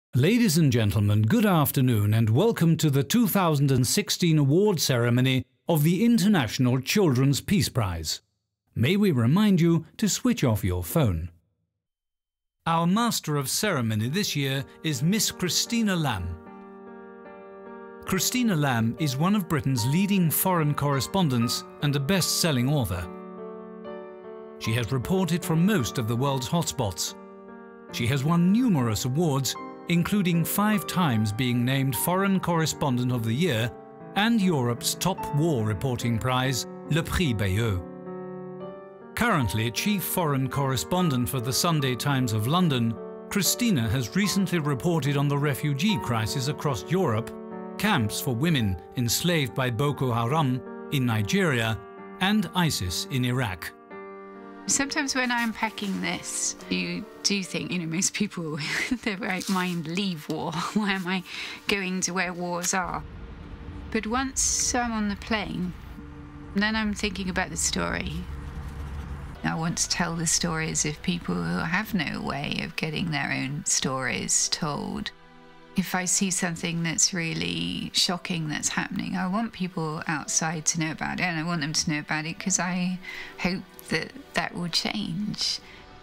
Ladies and gentlemen, good afternoon and welcome to the 2016 award ceremony of the International Children's Peace Prize. May we remind you to switch off your phone. Our Master of Ceremony this year is Miss Christina Lamb. Christina Lamb is one of Britain's leading foreign correspondents and a best-selling author. She has reported from most of the world's hotspots. She has won numerous awards, including 5 times being named Foreign Correspondent of the Year and Europe's top war reporting prize, Le Prix Bayeux. Currently Chief Foreign Correspondent for the Sunday Times of London, Christina has recently reported on the refugee crisis across Europe, camps for women enslaved by Boko Haram in Nigeria, and ISIS in Iraq. Sometimes when I'm packing this, you do think, most people, their right mind, leave war. Why am I going to where wars are? But once I'm on the plane, then I'm thinking about the story. I want to tell the stories of people who have no way of getting their own stories told. If I see something that's really shocking that's happening, I want people outside to know about it, and I want them to know about it because I hope that that will change.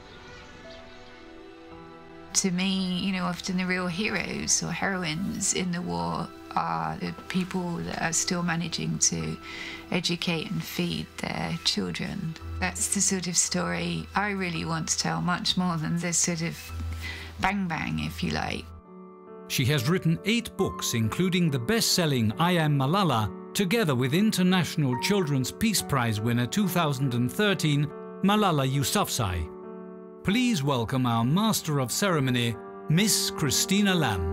To me, often the real heroes or heroines in the war are the people that are still managing to educate and feed their children. That's the sort of story I really want to tell, much more than this sort of bang-bang, if you like. She has written 8 books, including the best-selling I Am Malala, together with International Children's Peace Prize winner 2013, Malala Yousafzai. Please welcome our Master of Ceremony, Miss Christina Lamb.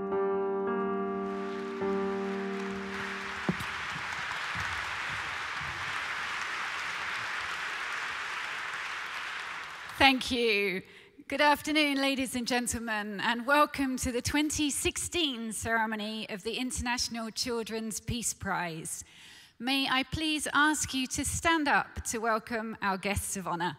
Thank you. Good afternoon, ladies and gentlemen, and welcome to the 2016 ceremony of the International Children's Peace Prize. May I please ask you to stand up to welcome our guests of honor.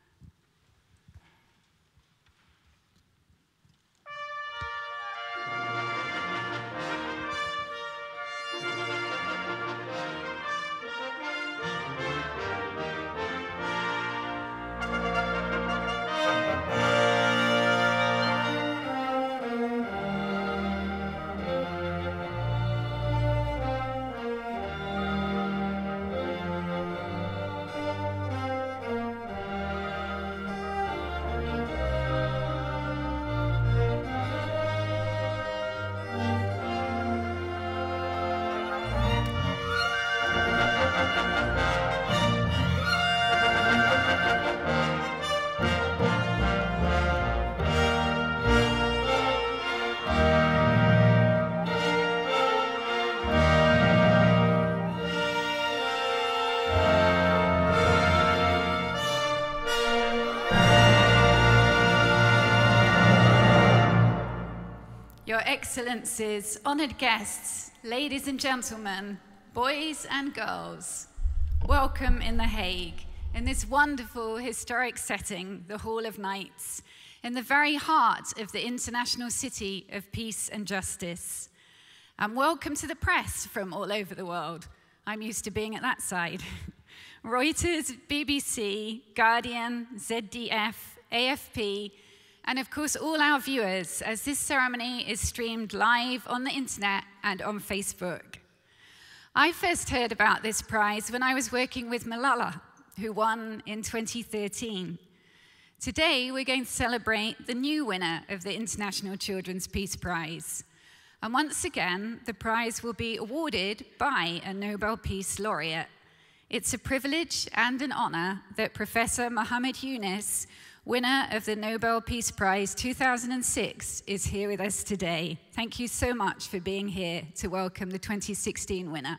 Your Excellencies, honored guests, ladies and gentlemen, boys and girls, welcome in The Hague, in this wonderful historic setting, the Hall of Knights, in the very heart of the international city of peace and justice. And welcome to the press from all over the world. I'm used to being at that side. Reuters, BBC, Guardian, ZDF, AFP, and of course all our viewers, as this ceremony is streamed live on the internet and on Facebook. I first heard about this prize when I was working with Malala, who won in 2013. Today we're going to celebrate the new winner of the International Children's Peace Prize. And once again, the prize will be awarded by a Nobel Peace Laureate. It's a privilege and an honor that Professor Muhammad Yunus, winner of the Nobel Peace Prize 2006, is here with us today. Thank you so much for being here to welcome the 2016 winner.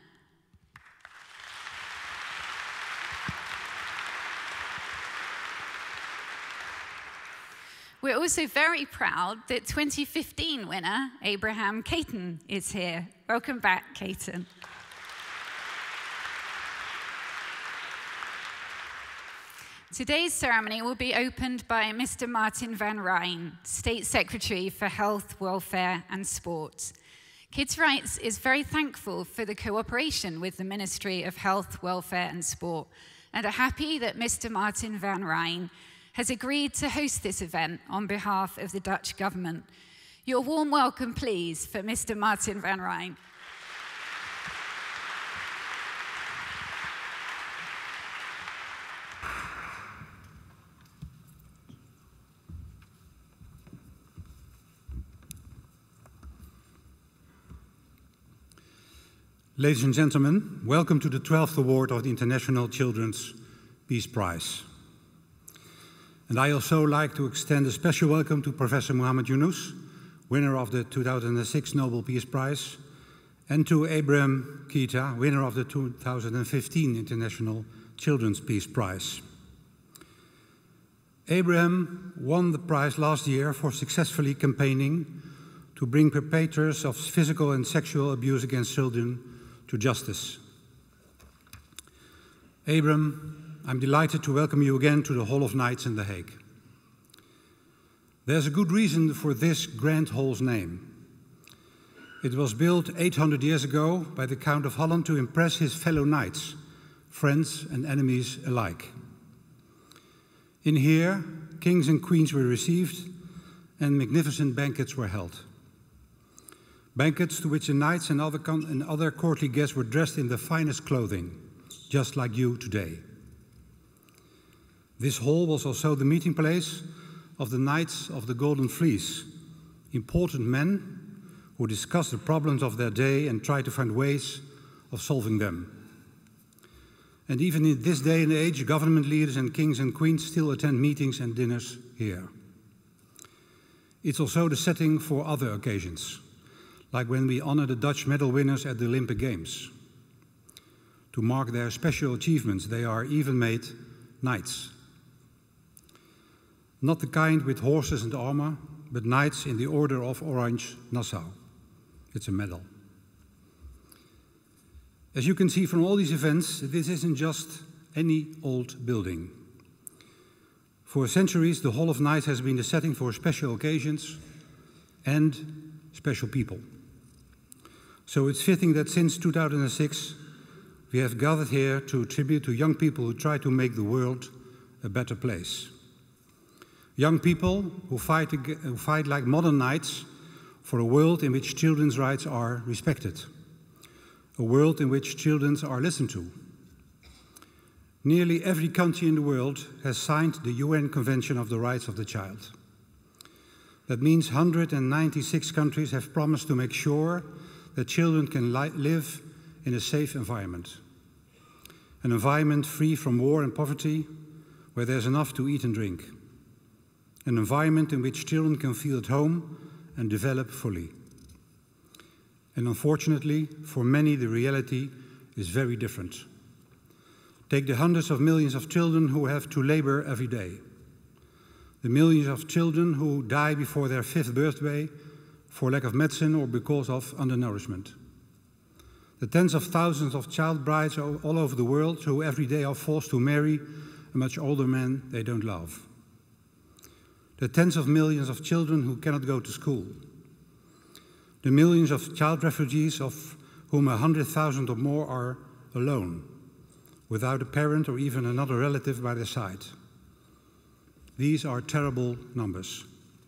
We're also very proud that 2015 winner, Abraham Caton, is here. Welcome back, Caton. Today's ceremony will be opened by Mr. Martin van Rijn, State Secretary for Health, Welfare and Sport. Kids' Rights is very thankful for the cooperation with the Ministry of Health, Welfare and Sport and are happy that Mr. Martin van Rijn has agreed to host this event on behalf of the Dutch government. Your warm welcome, please, for Mr. Martin van Rijn. Ladies and gentlemen, welcome to the 12th award of the International Children's Peace Prize. And I also like to extend a special welcome to Professor Muhammad Yunus, winner of the 2006 Nobel Peace Prize, and to Abraham Keita, winner of the 2015 International Children's Peace Prize. Abraham won the prize last year for successfully campaigning to bring perpetrators of physical and sexual abuse against children to justice. Abraham, I'm delighted to welcome you again to the Hall of Knights in The Hague. There's a good reason for this grand hall's name. It was built 800 years ago by the Count of Holland to impress his fellow knights, friends and enemies alike. In here, kings and queens were received and magnificent banquets were held. Banquets to which the knights and other courtly guests were dressed in the finest clothing, just like you today. This hall was also the meeting place of the Knights of the Golden Fleece, important men who discussed the problems of their day and tried to find ways of solving them. And even in this day and age, government leaders and kings and queens still attend meetings and dinners here. It's also the setting for other occasions, like when we honor the Dutch medal winners at the Olympic Games. To mark their special achievements, they are even made knights. Not the kind with horses and armor, but knights in the Order of Orange Nassau. It's a medal. As you can see from all these events, this isn't just any old building. For centuries, the Hall of Knights has been the setting for special occasions and special people. So it's fitting that since 2006, we have gathered here to tribute to young people who try to make the world a better place. Young people who fight like modern knights for a world in which children's rights are respected, a world in which children are listened to. Nearly every country in the world has signed the UN Convention of the Rights of the Child. That means 196 countries have promised to make sure that children can live in a safe environment. An environment free from war and poverty, where there's enough to eat and drink. An environment in which children can feel at home and develop fully. And unfortunately, for many, the reality is very different. Take the hundreds of millions of children who have to labor every day. The millions of children who die before their 5th birthday for lack of medicine or because of undernourishment. The tens of thousands of child brides all over the world who every day are forced to marry a much older man they don't love. The tens of millions of children who cannot go to school. The millions of child refugees, of whom 100,000 or more are alone, without a parent or even another relative by their side. These are terrible numbers.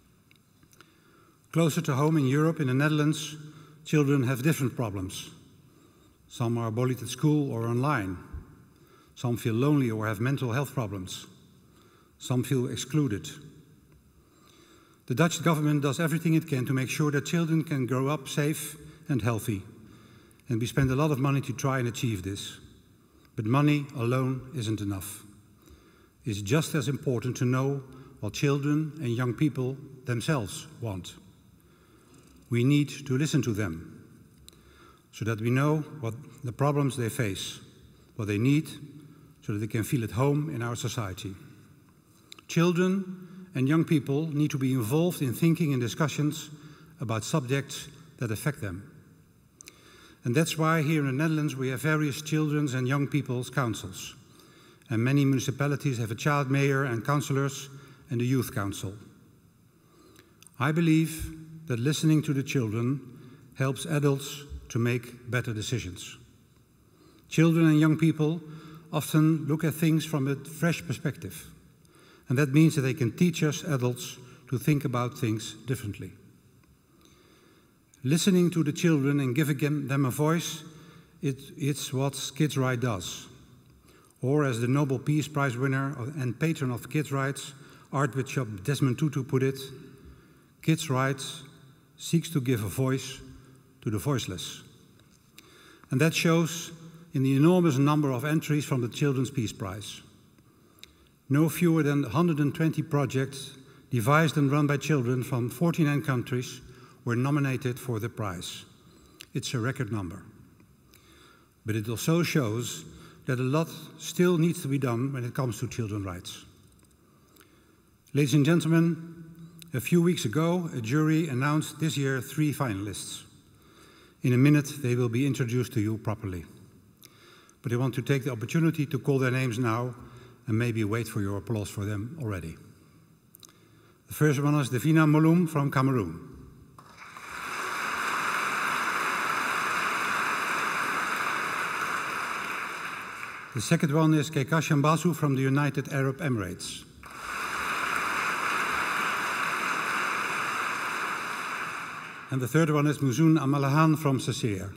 Closer to home in Europe, in the Netherlands, children have different problems. Some are bullied at school or online. Some feel lonely or have mental health problems. Some feel excluded. The Dutch government does everything it can to make sure that children can grow up safe and healthy. And we spend a lot of money to try and achieve this. But money alone isn't enough. It's just as important to know what children and young people themselves want. We need to listen to them, so that we know what the problems they face, what they need, so that they can feel at home in our society. Children and young people need to be involved in thinking and discussions about subjects that affect them. And that's why here in the Netherlands we have various children's and young people's councils. and many municipalities have a child mayor and councillors and a youth council. I believe that listening to the children helps adults to make better decisions. Children and young people often look at things from a fresh perspective, and that means that they can teach us adults to think about things differently. Listening to the children and giving them a voice, it's what Kids' Right does. Or as the Nobel Peace Prize winner and patron of kids' rights, Archbishop Desmond Tutu put it, Kids' Rights seeks to give a voice to the voiceless. And that shows in the enormous number of entries from the Children's Peace Prize. No fewer than 120 projects devised and run by children from 49 countries were nominated for the prize. It's a record number. But it also shows that a lot still needs to be done when it comes to children's rights. Ladies and gentlemen, a few weeks ago, a jury announced this year 3 finalists. In a minute, they will be introduced to you properly. But I want to take the opportunity to call their names now and maybe wait for your applause for them already. The first one is Davina Molum from Cameroon. The second one is Kehkashan Basu from the United Arab Emirates. And the third one is Muzun Amalahan from Caesarea.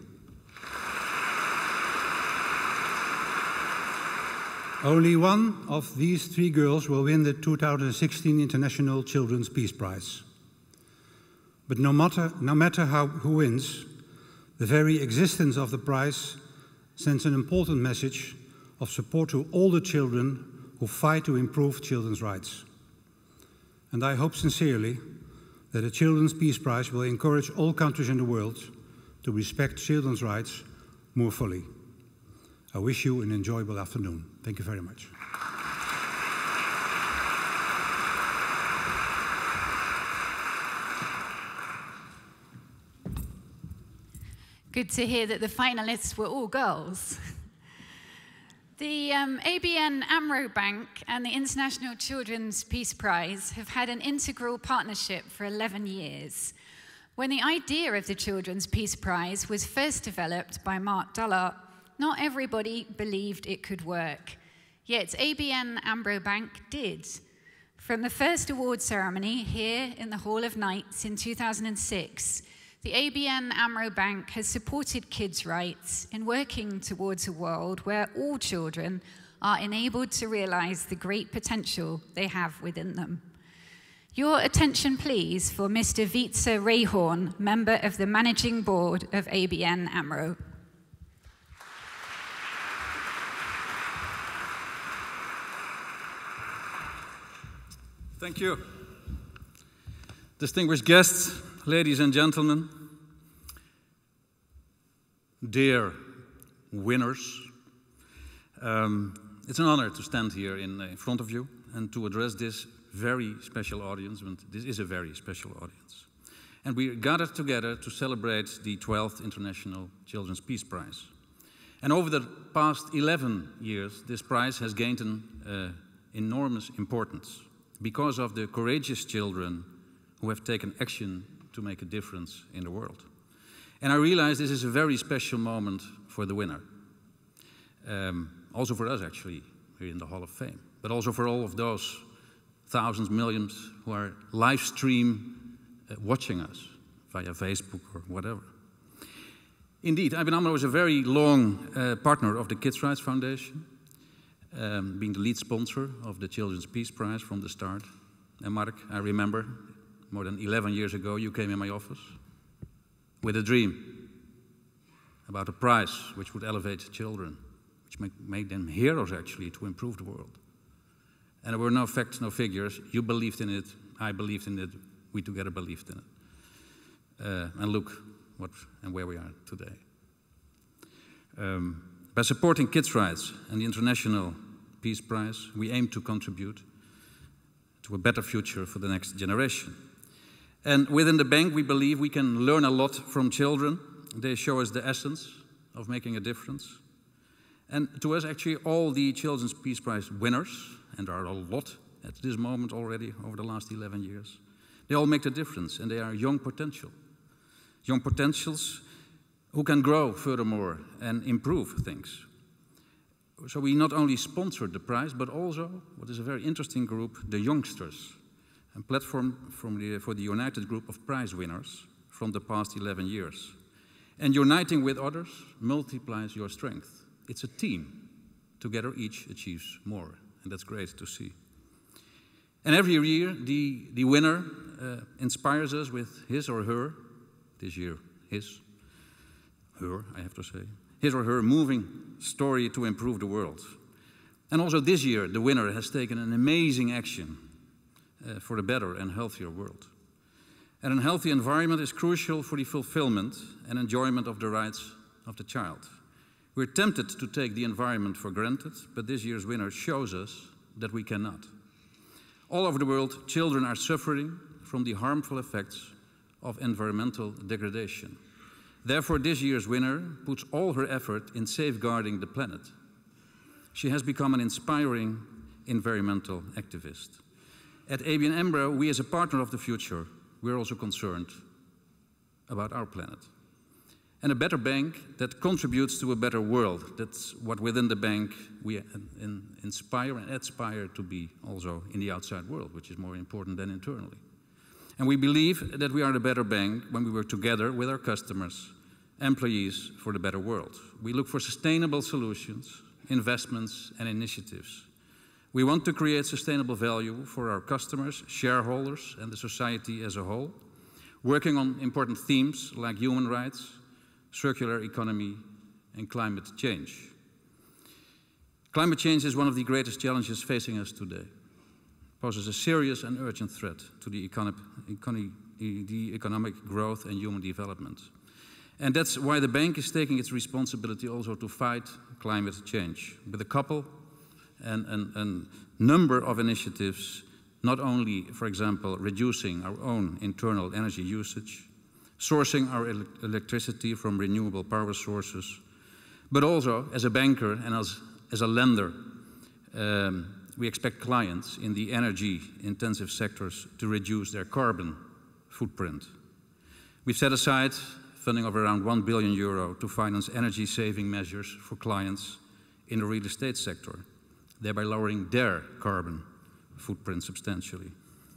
Only one of these 3 girls will win the 2016 International Children's Peace Prize. But no matter who wins, the very existence of the prize sends an important message of support to all the children who fight to improve children's rights. And I hope sincerely that the Children's Peace Prize will encourage all countries in the world to respect children's rights more fully. I wish you an enjoyable afternoon. Thank you very much. Good to hear that the finalists were all girls. The ABN AMRO Bank and the International Children's Peace Prize have had an integral partnership for 11 years. When the idea of the Children's Peace Prize was first developed by Mark Dullart, not everybody believed it could work. Yet ABN AMRO Bank did. From the first award ceremony here in the Hall of Knights in 2006, the ABN AMRO Bank has supported kids' rights in working towards a world where all children are enabled to realize the great potential they have within them. Your attention, please, for Mr. Wietse Rehorn, member of the Managing Board of ABN AMRO. Thank you. Distinguished guests, ladies and gentlemen, dear winners, it's an honor to stand here in front of you and to address this very special audience, and this is a very special audience. And we gathered together to celebrate the 12th International Children's Peace Prize. And over the past 11 years, this prize has gained an enormous importance because of the courageous children who have taken action to make a difference in the world. And I realize this is a very special moment for the winner. Also for us, actually, here in the Hall of Fame, but also for all of those thousands, millions who are live stream watching us via Facebook or whatever. Indeed, ABN AMRO is a very long partner of the Kids' Rights Foundation, being the lead sponsor of the Children's Peace Prize from the start. And Mark, I remember, more than 11 years ago, you came in my office with a dream about a prize which would elevate children, which make them heroes, actually, to improve the world. And there were no facts, no figures. You believed in it, I believed in it, we together believed in it. And look what and where we are today. By supporting kids' rights and the International Peace Prize, we aim to contribute to a better future for the next generation. And within the bank, we believe we can learn a lot from children. They show us the essence of making a difference. And to us, actually, all the Children's Peace Prize winners, and there are a lot at this moment already over the last 11 years, they all make a difference, and they are young potential. Young potentials who can grow furthermore and improve things. So we not only sponsored the prize, but also, what is a very interesting group, the Youngsters, a platform for the United Group of prize winners from the past 11 years. And uniting with others multiplies your strength. It's a team. Together each achieves more, and that's great to see. And every year the winner inspires us with his or her, this year her, I have to say, his or her moving story to improve the world. And also this year, the winner has taken an amazing action for a better and healthier world. And a healthy environment is crucial for the fulfillment and enjoyment of the rights of the child. We're tempted to take the environment for granted, but this year's winner shows us that we cannot. All over the world, children are suffering from the harmful effects of environmental degradation. Therefore, this year's winner puts all her effort in safeguarding the planet. She has become an inspiring environmental activist. At ABN AMRO, we as a partner of the future, we're also concerned about our planet. And a better bank that contributes to a better world. That's what within the bank we inspire and aspire to be also in the outside world, which is more important than internally. And we believe that we are a better bank when we work together with our customers, employees for the better world. We look for sustainable solutions, investments and initiatives. We want to create sustainable value for our customers, shareholders and the society as a whole, working on important themes like human rights, circular economy and climate change. Climate change is one of the greatest challenges facing us today. It poses a serious and urgent threat to the economic growth and human development. And that's why the bank is taking its responsibility also to fight climate change with a couple and number of initiatives, not only, for example, reducing our own internal energy usage, sourcing our electricity from renewable power sources, but also as a banker and as a lender, we expect clients in the energy-intensive sectors to reduce their carbon footprint. We've set aside funding of around €1 billion to finance energy-saving measures for clients in the real estate sector, thereby lowering their carbon footprint substantially.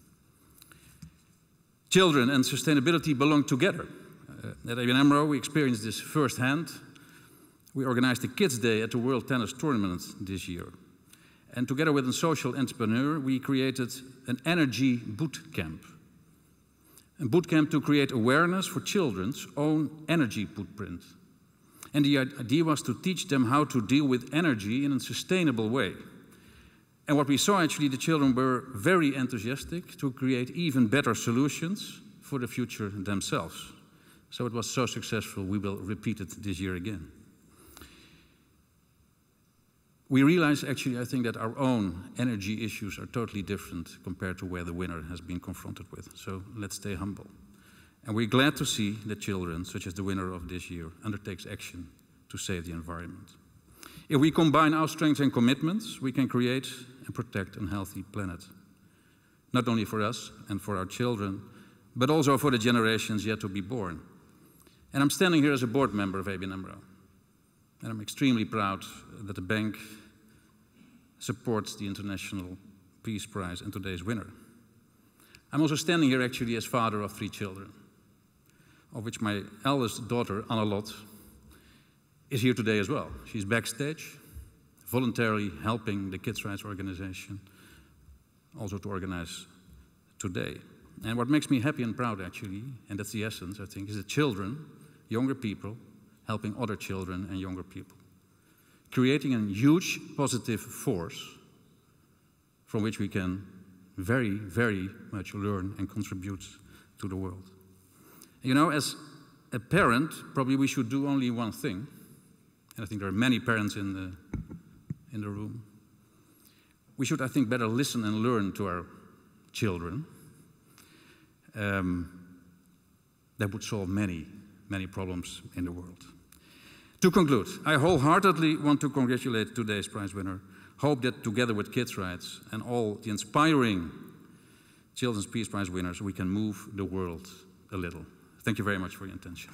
Children and sustainability belong together. At ABN AMRO, we experienced this firsthand. We organized a Kids' Day at the World Tennis Tournament this year. And together with a social entrepreneur, we created an energy boot camp. A boot camp to create awareness for children's own energy footprint. And the idea was to teach them how to deal with energy in a sustainable way. And what we saw, actually, the children were very enthusiastic to create even better solutions for the future themselves. So it was so successful, we will repeat it this year again. We realize, actually, I think that our own energy issues are totally different compared to where the winner has been confronted with. So let's stay humble. And we're glad to see that children, such as the winner of this year, undertakes action to save the environment. If we combine our strengths and commitments, we can create and protect a healthy planet. Not only for us and for our children, but also for the generations yet to be born. And I'm standing here as a board member of ABN AMRO. And I'm extremely proud that the bank supports the International Peace Prize and today's winner. I'm also standing here actually as father of 3 children, of which my eldest daughter, Annelot, is here today as well. She's backstage, voluntarily helping the Kids' Rights Organization also to organize today. And what makes me happy and proud, actually, and that's the essence, I think, is that children, younger people, helping other children and younger people, creating a huge positive force from which we can very, very much learn and contribute to the world. You know, as a parent, probably we should do only one thing, and I think there are many parents in the room. We should, I think, better listen and learn to our children. That would solve many, many problems in the world. To conclude, I wholeheartedly want to congratulate today's prize winner. Hope that together with Kids' Rights and all the inspiring Children's Peace Prize winners, we can move the world a little. Thank you very much for your attention.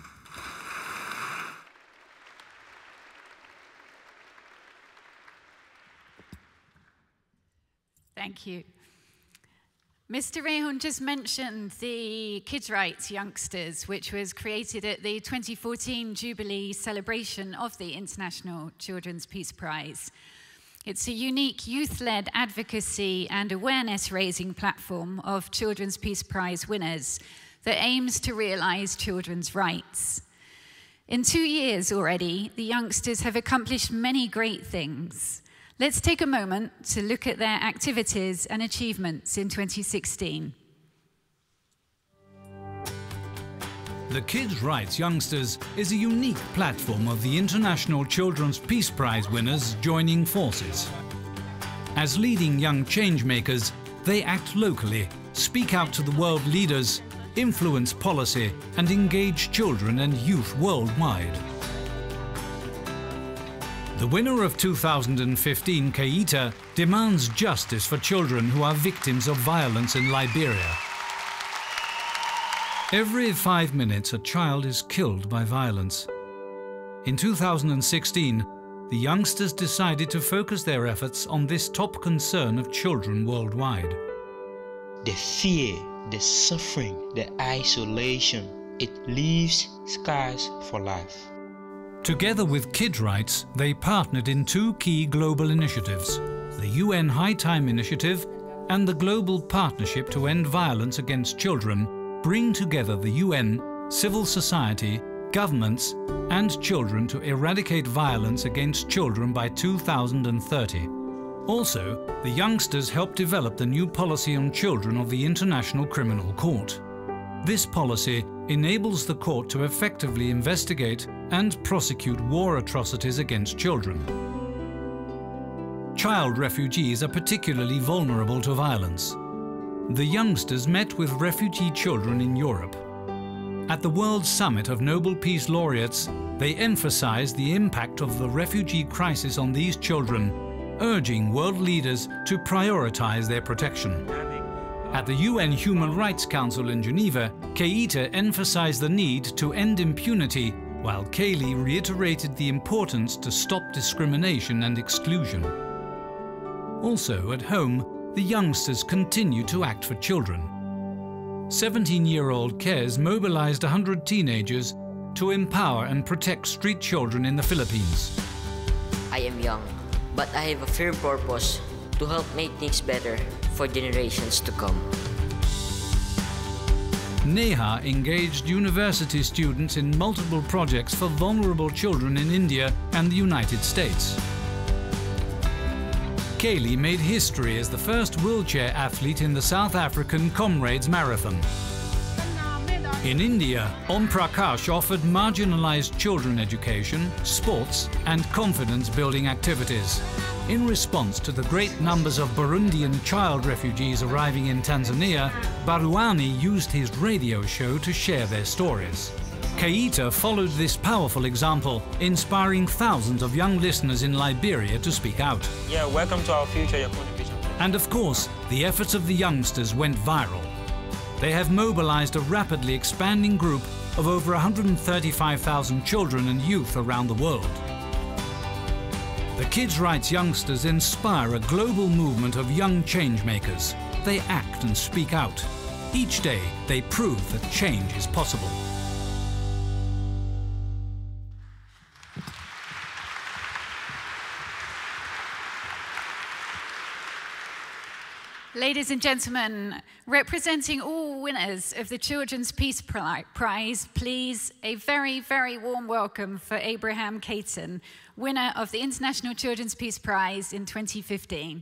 Thank you. Mr. Rehun just mentioned the Kids' Rights Youngsters, which was created at the 2014 Jubilee celebration of the International Children's Peace Prize. It's a unique youth-led advocacy and awareness-raising platform of Children's Peace Prize winners that aims to realize children's rights. In 2 years already, the youngsters have accomplished many great things. Let's take a moment to look at their activities and achievements in 2016. The Kids' Rights Youngsters is a unique platform of the International Children's Peace Prize winners joining forces. As leading young changemakers, they act locally, speak out to the world leaders, influence policy, and engage children and youth worldwide. The winner of 2015, Keita, demands justice for children who are victims of violence in Liberia. Every 5 minutes, a child is killed by violence. In 2016, the youngsters decided to focus their efforts on this top concern of children worldwide. The fear, the suffering, the isolation, it leaves scars for life. Together with Kids' Rights, they partnered in 2 key global initiatives, the UN High Time Initiative and the Global Partnership to End Violence Against Children bring together the UN, civil society, governments and children to eradicate violence against children by 2030. Also, the youngsters helped develop the new policy on children of the International Criminal Court. This policy enables the court to effectively investigate and prosecute war atrocities against children. Child refugees are particularly vulnerable to violence. The youngsters met with refugee children in Europe. At the World Summit of Nobel Peace Laureates, they emphasized the impact of the refugee crisis on these children, urging world leaders to prioritize their protection. At the UN Human Rights Council in Geneva, Keita emphasized the need to end impunity, while Kaylee reiterated the importance to stop discrimination and exclusion. Also, at home, the youngsters continue to act for children. 17-year-old Kez mobilized 100 teenagers to empower and protect street children in the Philippines. I am young, but I have a firm purpose to help make things better for generations to come. Neha engaged university students in multiple projects for vulnerable children in India and the United States. Kaylee made history as the first wheelchair athlete in the South African Comrades Marathon. In India, Om Prakash offered marginalized children education, sports and confidence-building activities. In response to the great numbers of Burundian child refugees arriving in Tanzania, Baruani used his radio show to share their stories. Keita followed this powerful example, inspiring thousands of young listeners in Liberia to speak out. Yeah, welcome to our future, your contribution. And of course, the efforts of the youngsters went viral. They have mobilized a rapidly expanding group of over 135,000 children and youth around the world. The Kids' Rights Youngsters inspire a global movement of young changemakers. They act and speak out. Each day, they prove that change is possible. Ladies and gentlemen, representing all winners of the Children's Peace Prize, please a very, very warm welcome for Abraham Caton, winner of the International Children's Peace Prize in 2015.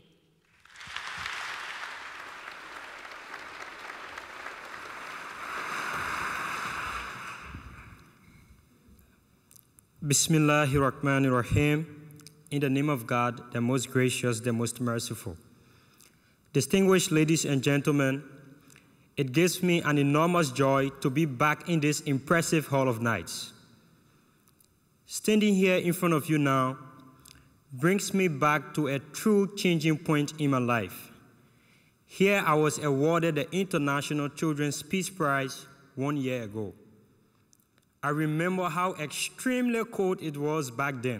Bismillahirrahmanirrahim. In the name of God, the most gracious, the most merciful. Distinguished ladies and gentlemen, it gives me an enormous joy to be back in this impressive Hall of Knights. Standing here in front of you now brings me back to a true changing point in my life. Here I was awarded the International Children's Peace Prize 1 year ago. I remember how extremely cold it was back then.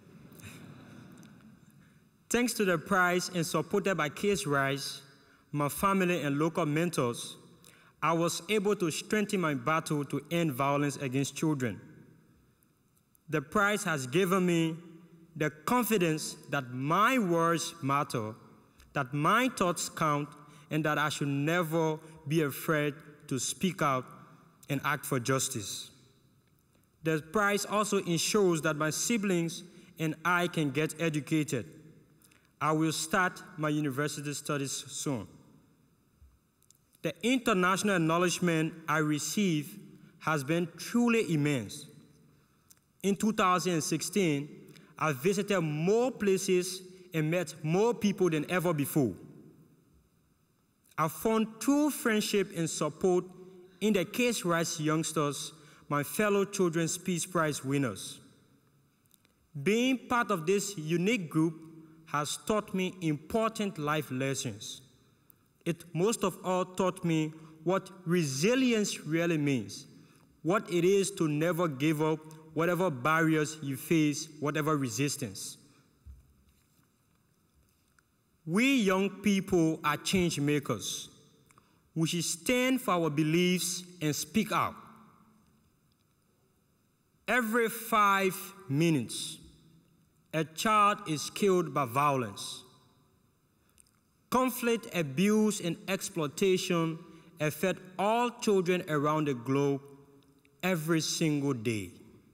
Thanks to the prize and supported by Case Rice, my family and local mentors, I was able to strengthen my battle to end violence against children. The prize has given me the confidence that my words matter, that my thoughts count, and that I should never be afraid to speak out and act for justice. The prize also ensures that my siblings and I can get educated. I will start my university studies soon. The international acknowledgement I receive has been truly immense. In 2016, I visited more places and met more people than ever before. I found true friendship and support in the Case Rice youngsters, my fellow Children's Peace Prize winners. Being part of this unique group has taught me important life lessons. It most of all taught me what resilience really means, what it is to never give up, whatever barriers you face, whatever resistance. We young people are change makers. We should stand for our beliefs and speak out. Every 5 minutes, a child is killed by violence. Conflict, abuse, and exploitation affect all children around the globe every single day.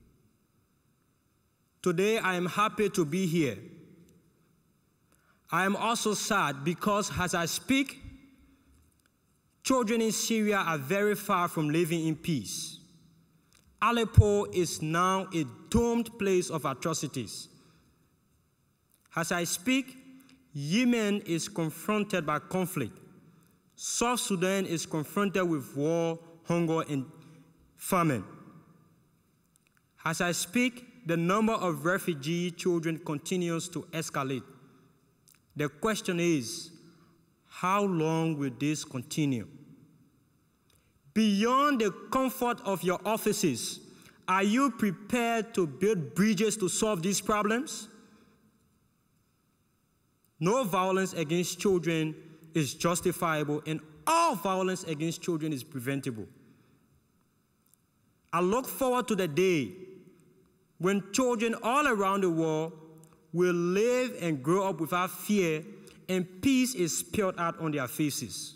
Today, I am happy to be here. I am also sad because as I speak, children in Syria are very far from living in peace. Aleppo is now a doomed place of atrocities. As I speak, Yemen is confronted by conflict. South Sudan is confronted with war, hunger, and famine. As I speak, the number of refugee children continues to escalate. The question is, how long will this continue? Beyond the comfort of your offices, are you prepared to build bridges to solve these problems? No violence against children is justifiable, and all violence against children is preventable. I look forward to the day when children all around the world will live and grow up without fear and peace is spelled out on their faces.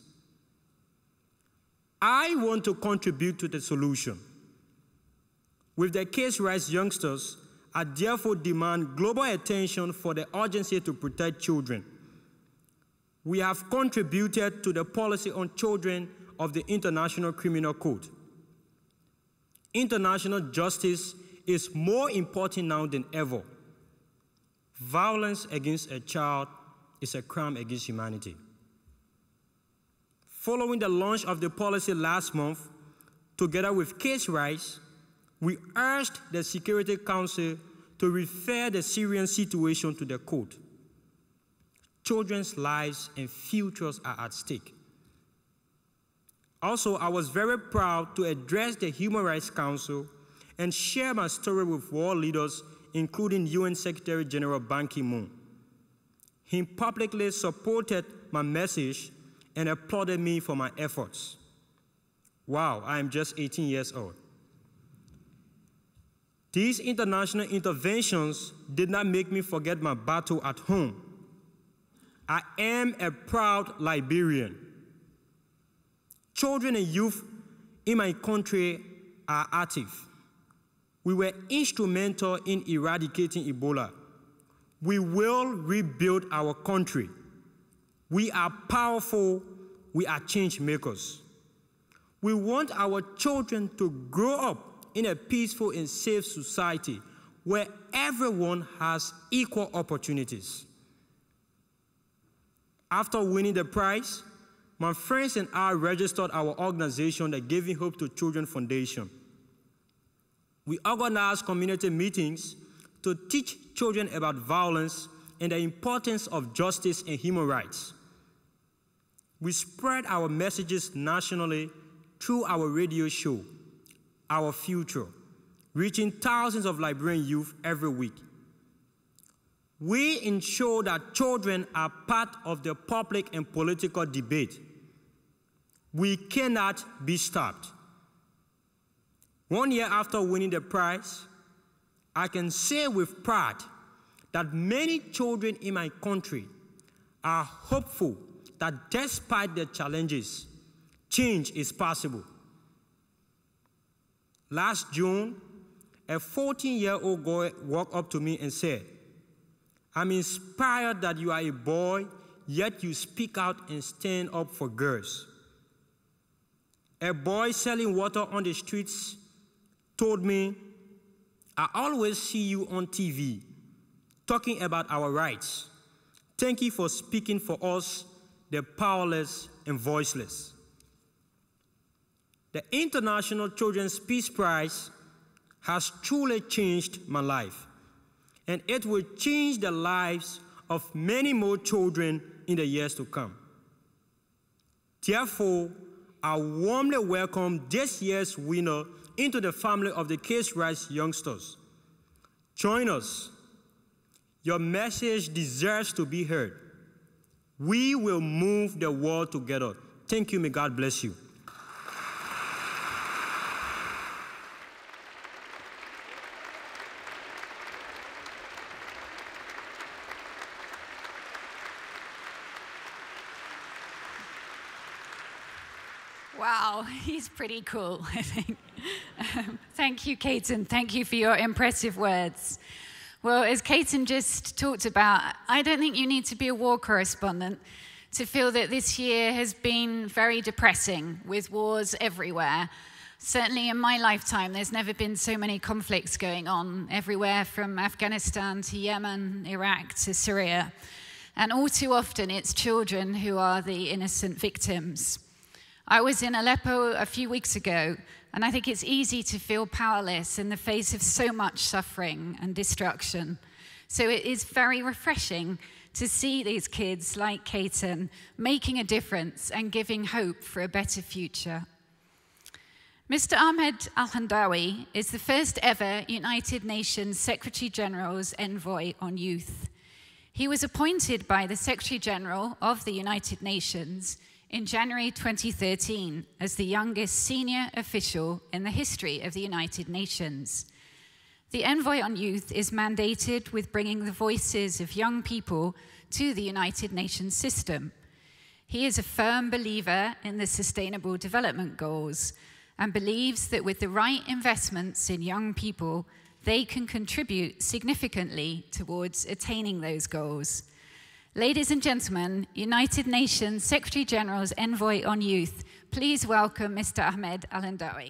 I want to contribute to the solution. With the Case Rice youngsters, I therefore demand global attention for the urgency to protect children. We have contributed to the policy on children of the International Criminal Code. International justice is more important now than ever. Violence against a child is a crime against humanity. Following the launch of the policy last month, together with Case Rice, we urged the Security Council to refer the Syrian situation to the court. Children's lives and futures are at stake. Also, I was very proud to address the Human Rights Council and share my story with world leaders, including UN Secretary General Ban Ki-moon. He publicly supported my message and applauded me for my efforts. Wow, I am just 18 years old. These international interventions did not make me forget my battle at home. I am a proud Liberian. Children and youth in my country are active. We were instrumental in eradicating Ebola. We will rebuild our country. We are powerful. We are change makers. We want our children to grow up in a peaceful and safe society where everyone has equal opportunities. After winning the prize, my friends and I registered our organization, the Giving Hope to Children Foundation. We organize community meetings to teach children about violence and the importance of justice and human rights. We spread our messages nationally through our radio show, Our Future, reaching thousands of Liberian youth every week. We ensure that children are part of the public and political debate. We cannot be stopped. 1 year after winning the prize, I can say with pride that many children in my country are hopeful that despite the challenges, change is possible. Last June, a 14-year-old boy walked up to me and said, "I'm inspired that you are a boy, yet you speak out and stand up for girls." A boy selling water on the streets told me, "I always see you on TV talking about our rights. Thank you for speaking for us, the powerless and voiceless." The International Children's Peace Prize has truly changed my life, and it will change the lives of many more children in the years to come. Therefore, I warmly welcome this year's winner into the family of the Case Rights youngsters. Join us. Your message deserves to be heard. We will move the world together. Thank you. May God bless you. Wow, he's pretty cool, I think. Thank you, Caton. Thank you for your impressive words. Well, as Caton just talked about, I don't think you need to be a war correspondent to feel that this year has been very depressing, with wars everywhere. Certainly in my lifetime, there's never been so many conflicts going on, everywhere from Afghanistan to Yemen, Iraq to Syria. And all too often, it's children who are the innocent victims. I was in Aleppo a few weeks ago, and I think it's easy to feel powerless in the face of so much suffering and destruction. So it is very refreshing to see these kids like Caton making a difference and giving hope for a better future. Mr. Ahmed Al-Handawi is the first ever United Nations Secretary General's Envoy on Youth. He was appointed by the Secretary General of the United Nations in January 2013 as the youngest senior official in the history of the United Nations. The Envoy on Youth is mandated with bringing the voices of young people to the United Nations system. He is a firm believer in the Sustainable Development Goals and believes that with the right investments in young people, they can contribute significantly towards attaining those goals. Ladies and gentlemen, United Nations Secretary General's Envoy on Youth, please welcome Mr. Ahmed Al-Handawi.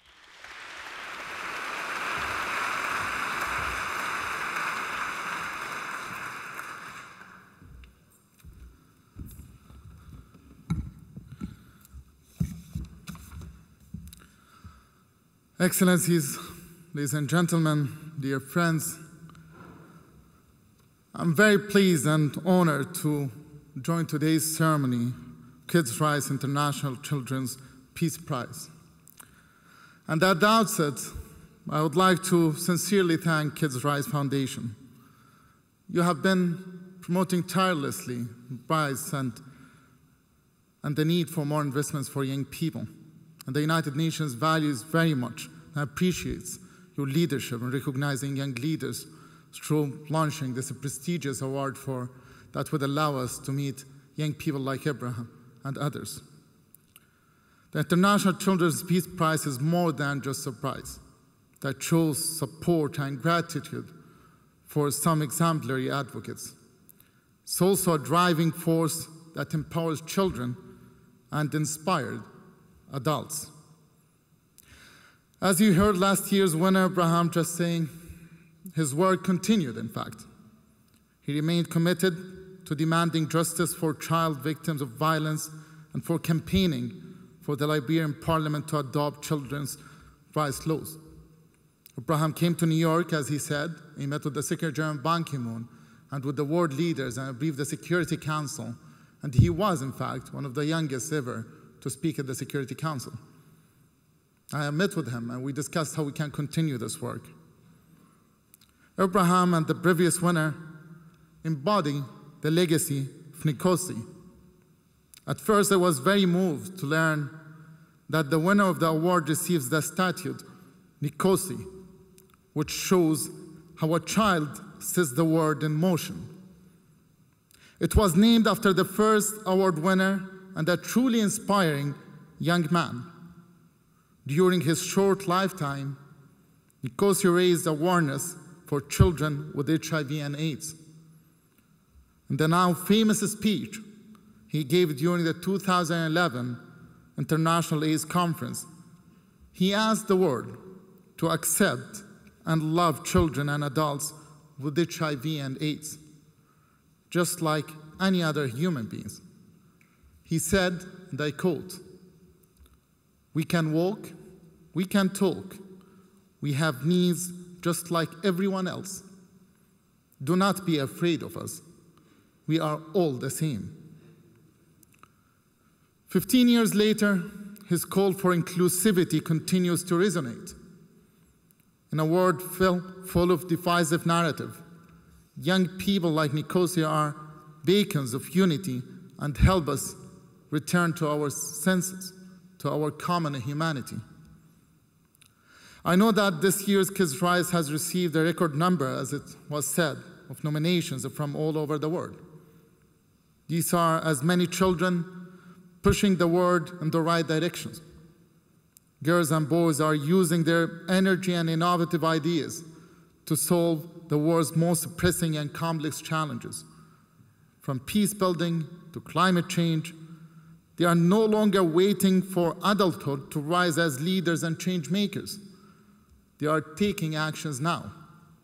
Excellencies, ladies and gentlemen, dear friends, I'm very pleased and honored to join today's ceremony, Kids' Rights International Children's Peace Prize. And at the outset, I would like to sincerely thank Kids' Rights Foundation. You have been promoting tirelessly the prize and the need for more investments for young people. And the United Nations values very much and appreciates your leadership in recognizing young leaders through launching this prestigious award that would allow us to meet young people like Abraham and others. The International Children's Peace Prize is more than just a prize that shows support and gratitude for some exemplary advocates. It's also a driving force that empowers children and inspired adults. As you heard last year's winner, Abraham, just saying, his work continued, in fact. He remained committed to demanding justice for child victims of violence and for campaigning for the Liberian Parliament to adopt children's rights laws. Abraham came to New York, as he said. He met with the Secretary General Ban Ki-moon and with the world leaders and briefed the Security Council. And he was, in fact, one of the youngest ever to speak at the Security Council. I met with him, and we discussed how we can continue this work. Abraham and the previous winner embody the legacy of Nicosia. At first, I was very moved to learn that the winner of the award receives the statute, Nicosia, which shows how a child sets the world in motion. It was named after the first award winner and a truly inspiring young man. During his short lifetime, Nicosia raised awareness for children with HIV and AIDS. In the now famous speech he gave during the 2011 International AIDS Conference, he asked the world to accept and love children and adults with HIV and AIDS, just like any other human beings. He said, and I quote, "We can walk, we can talk, we have needs just like everyone else. Do not be afraid of us. We are all the same." 15 years later, his call for inclusivity continues to resonate. In a world full of divisive narrative, young people like Nicosia are beacons of unity and help us return to our senses, to our common humanity. I know that this year's Kids' Rise has received a record number, as it was said, of nominations from all over the world. These are as many children pushing the world in the right directions. Girls and boys are using their energy and innovative ideas to solve the world's most pressing and complex challenges. From peace building to climate change, they are no longer waiting for adulthood to rise as leaders and change makers. They are taking actions now.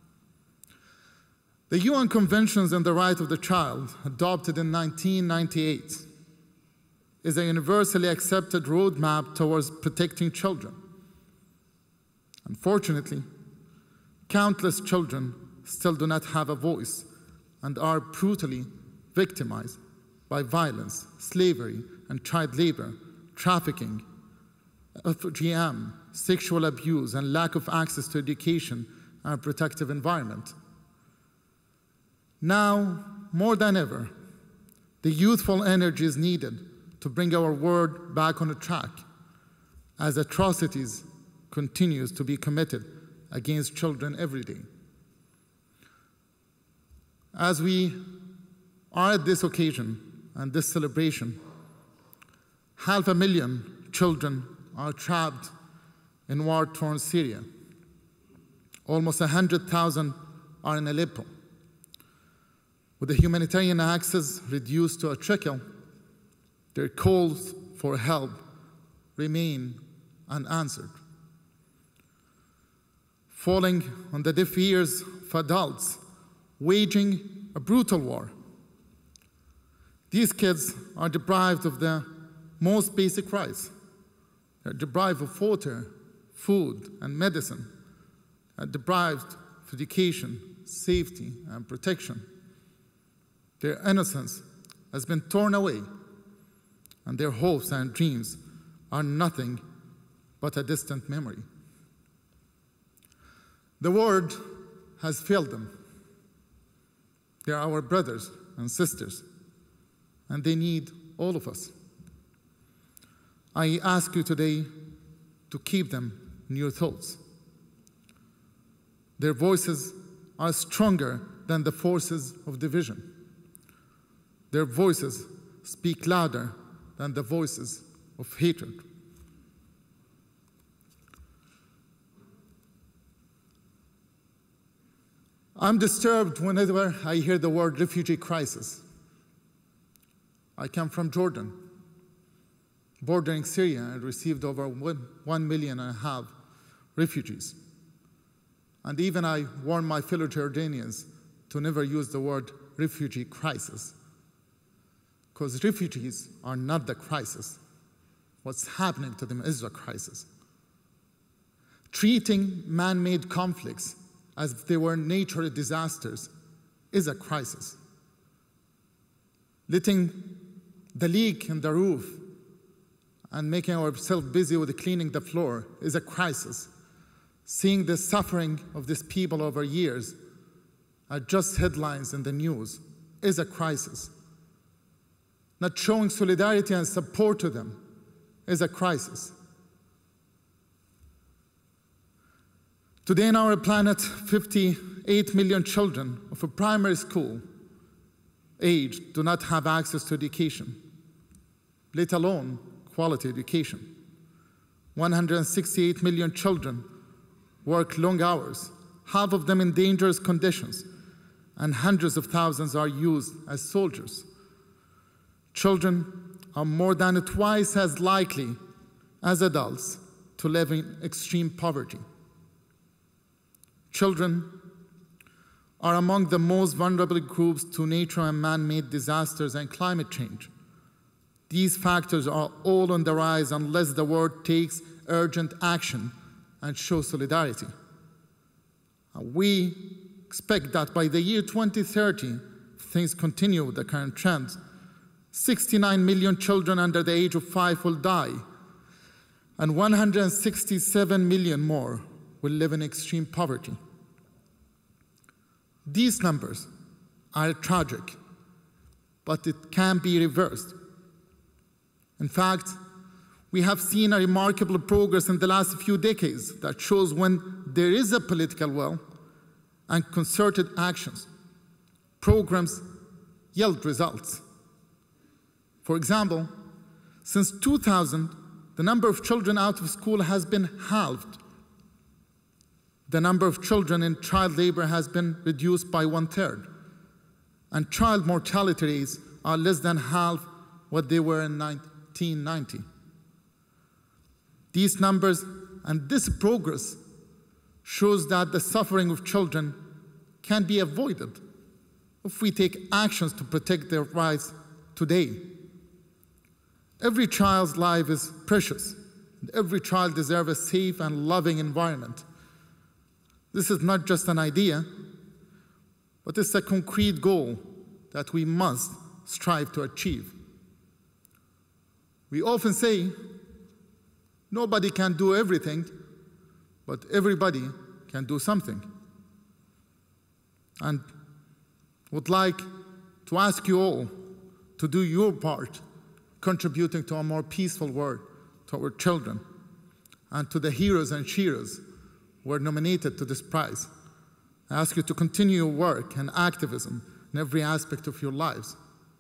The UN Conventions on the Right of the Child, adopted in 1998, is a universally accepted roadmap towards protecting children. Unfortunately, countless children still do not have a voice and are brutally victimized by violence, slavery, and child labor, trafficking, FGM, sexual abuse, and lack of access to education and a protective environment. Now, more than ever, the youthful energy is needed to bring our world back on a track as atrocities continues to be committed against children every day. As we are at this occasion and this celebration, 500,000 children are trapped in war-torn Syria. Almost 100,000 are in Aleppo. With the humanitarian access reduced to a trickle, their calls for help remain unanswered. Falling on the deaf ears of adults waging a brutal war. These kids are deprived of the most basic rights. They're deprived of water, food, and medicine. They're deprived of education, safety, and protection. Their innocence has been torn away, and their hopes and dreams are nothing but a distant memory. The world has failed them. They are our brothers and sisters, and they need all of us. I ask you today to keep them in your thoughts. Their voices are stronger than the forces of division. Their voices speak louder than the voices of hatred. I'm disturbed whenever I hear the word refugee crisis. I come from Jordan, bordering Syria, and received over 1.5 million refugees. And even I warn my fellow Jordanians to never use the word refugee crisis, because refugees are not the crisis. What's happening to them is the crisis. Treating man-made conflicts as if they were natural disasters is a crisis. Letting the leak in the roof and making ourselves busy with cleaning the floor is a crisis. Seeing the suffering of these people over years are just headlines in the news is a crisis. Not showing solidarity and support to them is a crisis. Today on our planet, 58 million children of a primary school age do not have access to education, let alone quality education. 168 million children work long hours, half of them in dangerous conditions, and hundreds of thousands are used as soldiers. Children are more than twice as likely as adults to live in extreme poverty. Children are among the most vulnerable groups to natural and man-made disasters and climate change. These factors are all on the rise unless the world takes urgent action and shows solidarity. We expect that by the year 2030, if things continue with the current trends, 69 million children under the age of 5 will die, and 167 million more will live in extreme poverty. These numbers are tragic, but it can be reversed. In fact, we have seen a remarkable progress in the last few decades that shows when there is a political will and concerted actions, programs yield results. For example, since 2000, the number of children out of school has been halved. The number of children in child labor has been reduced by 1/3, and child mortality rates are less than half what they were in 1990. These numbers and this progress shows that the suffering of children can be avoided if we take actions to protect their rights today. Every child's life is precious, and every child deserves a safe and loving environment. This is not just an idea, but it's a concrete goal that we must strive to achieve. We often say, nobody can do everything, but everybody can do something. And would like to ask you all to do your part, contributing to a more peaceful world, to our children, and to the heroes and sheroes who were nominated to this prize. I ask you to continue your work and activism in every aspect of your lives.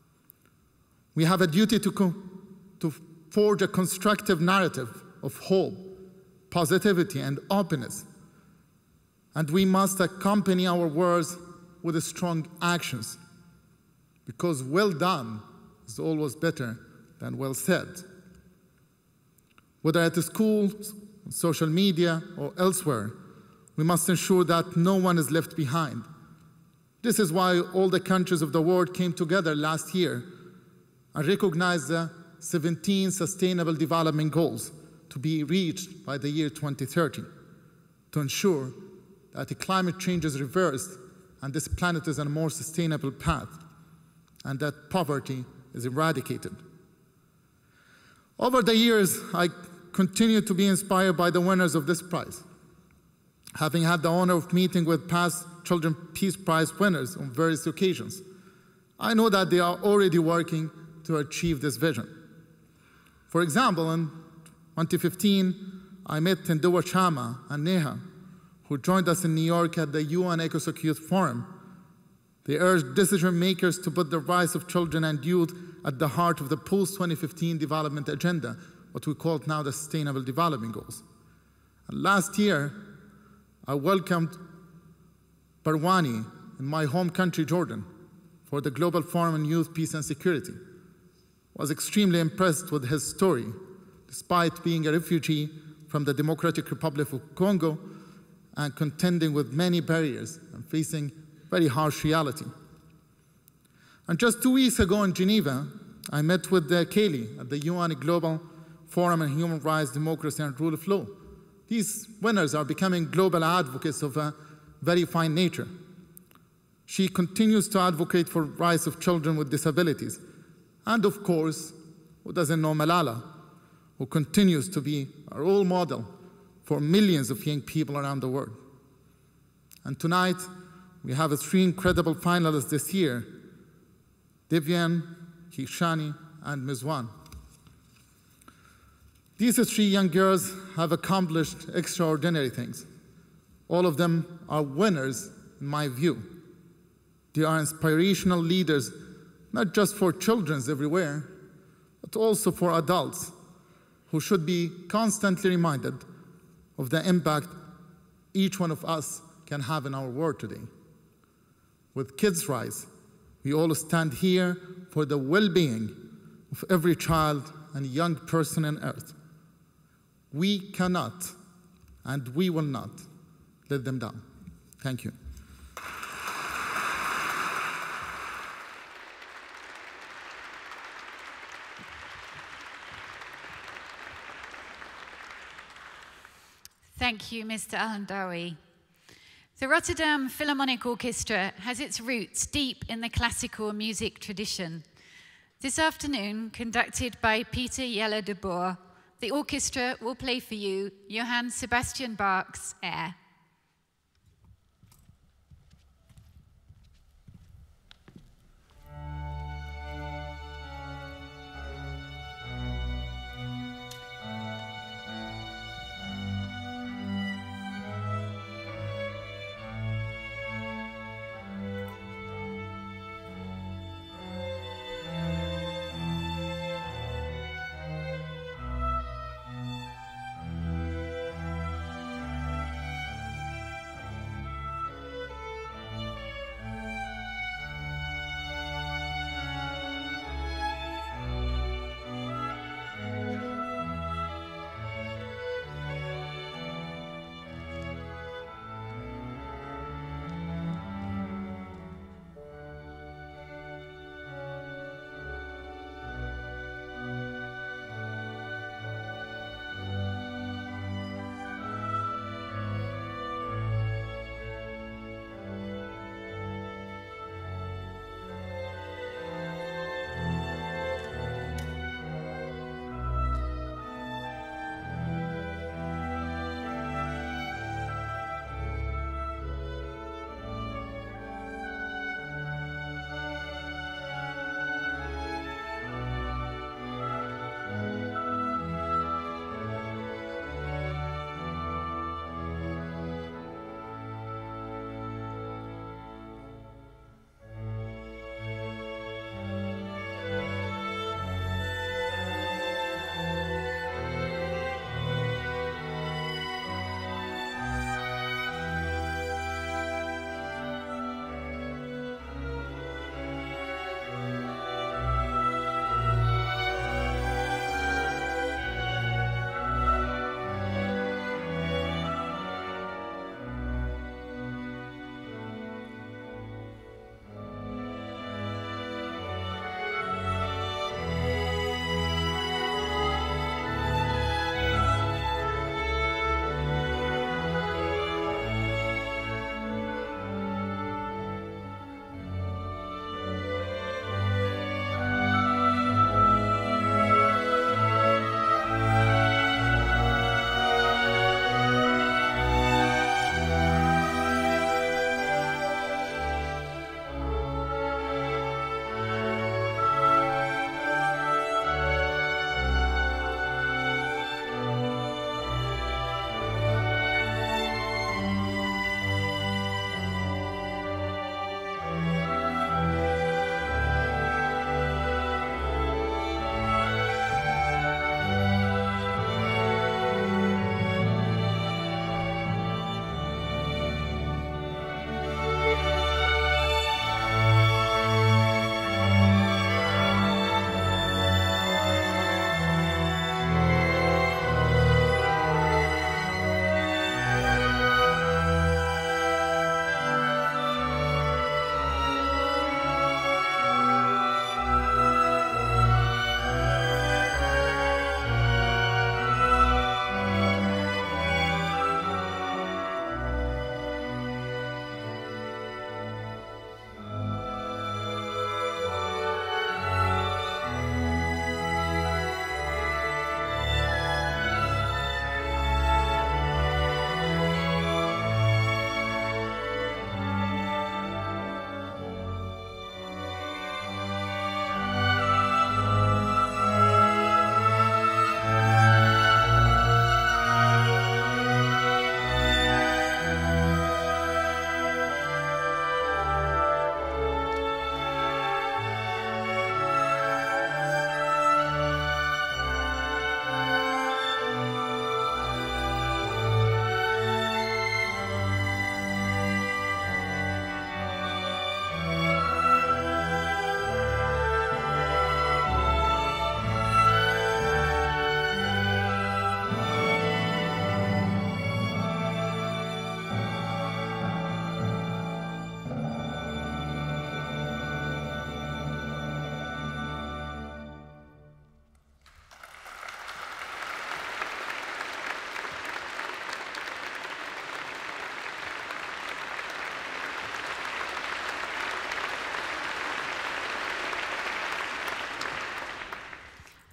We have a duty to forge a constructive narrative of hope, positivity, and openness. And we must accompany our words with strong actions, because well done is always better than well said. Whether at the schools, social media, or elsewhere, we must ensure that no one is left behind. This is why all the countries of the world came together last year and recognized the 17 Sustainable Development Goals to be reached by the year 2030, to ensure that the climate change is reversed and this planet is on a more sustainable path, and that poverty is eradicated. Over the years, I continue to be inspired by the winners of this prize. Having had the honor of meeting with past Children's Peace Prize winners on various occasions, I know that they are already working to achieve this vision. For example, in 2015, I met Tinduwa Chama and Neha, who joined us in New York at the UN ECOSOC Youth Forum. They urged decision makers to put the rights of children and youth at the heart of the post-2015 development agenda, what we call now the Sustainable Development Goals. And last year, I welcomed Barwani in my home country, Jordan, for the Global Forum on Youth, Peace and Security. I was extremely impressed with his story, despite being a refugee from the Democratic Republic of Congo and contending with many barriers and facing very harsh reality. And just 2 weeks ago in Geneva, I met with Kaylee at the UN Global Forum on Human Rights, Democracy and Rule of Law. These winners are becoming global advocates of a very fine nature. She continues to advocate for rights of children with disabilities. And of course, who doesn't know Malala, who continues to be a role model for millions of young people around the world. And tonight, we have 3 incredible finalists this year: Divyan, Kehkashani, and Mizwan. These 3 young girls have accomplished extraordinary things. All of them are winners, in my view. They are inspirational leaders, not just for children everywhere, but also for adults who should be constantly reminded of the impact each one of us can have in our world today. With Kids' Rights, we all stand here for the well-being of every child and young person on earth. We cannot and we will not let them down. Thank you. Thank you, Mr. Al-Hamdawi. The Rotterdam Philharmonic Orchestra has its roots deep in the classical music tradition. This afternoon, conducted by Peter Jelle de Boer, the orchestra will play for you Johann Sebastian Bach's Air.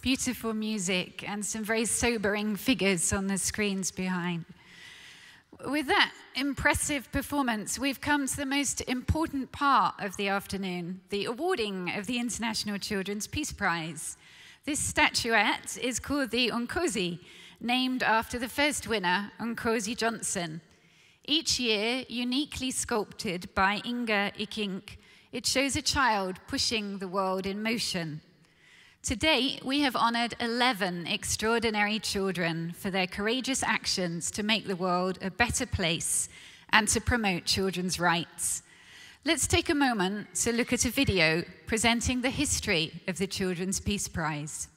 beautiful music and some very sobering figures on the screens behind. With that impressive performance, we've come to the most important part of the afternoon, the awarding of the International Children's Peace Prize. This statuette is called the Nkosi, named after the first winner, Nkosi Johnson. Each year, uniquely sculpted by Inga Ikink, it shows a child pushing the world in motion. To date, we have honored 11 extraordinary children for their courageous actions to make the world a better place and to promote children's rights. Let's take a moment to look at a video presenting the history of the Children's Peace Prize.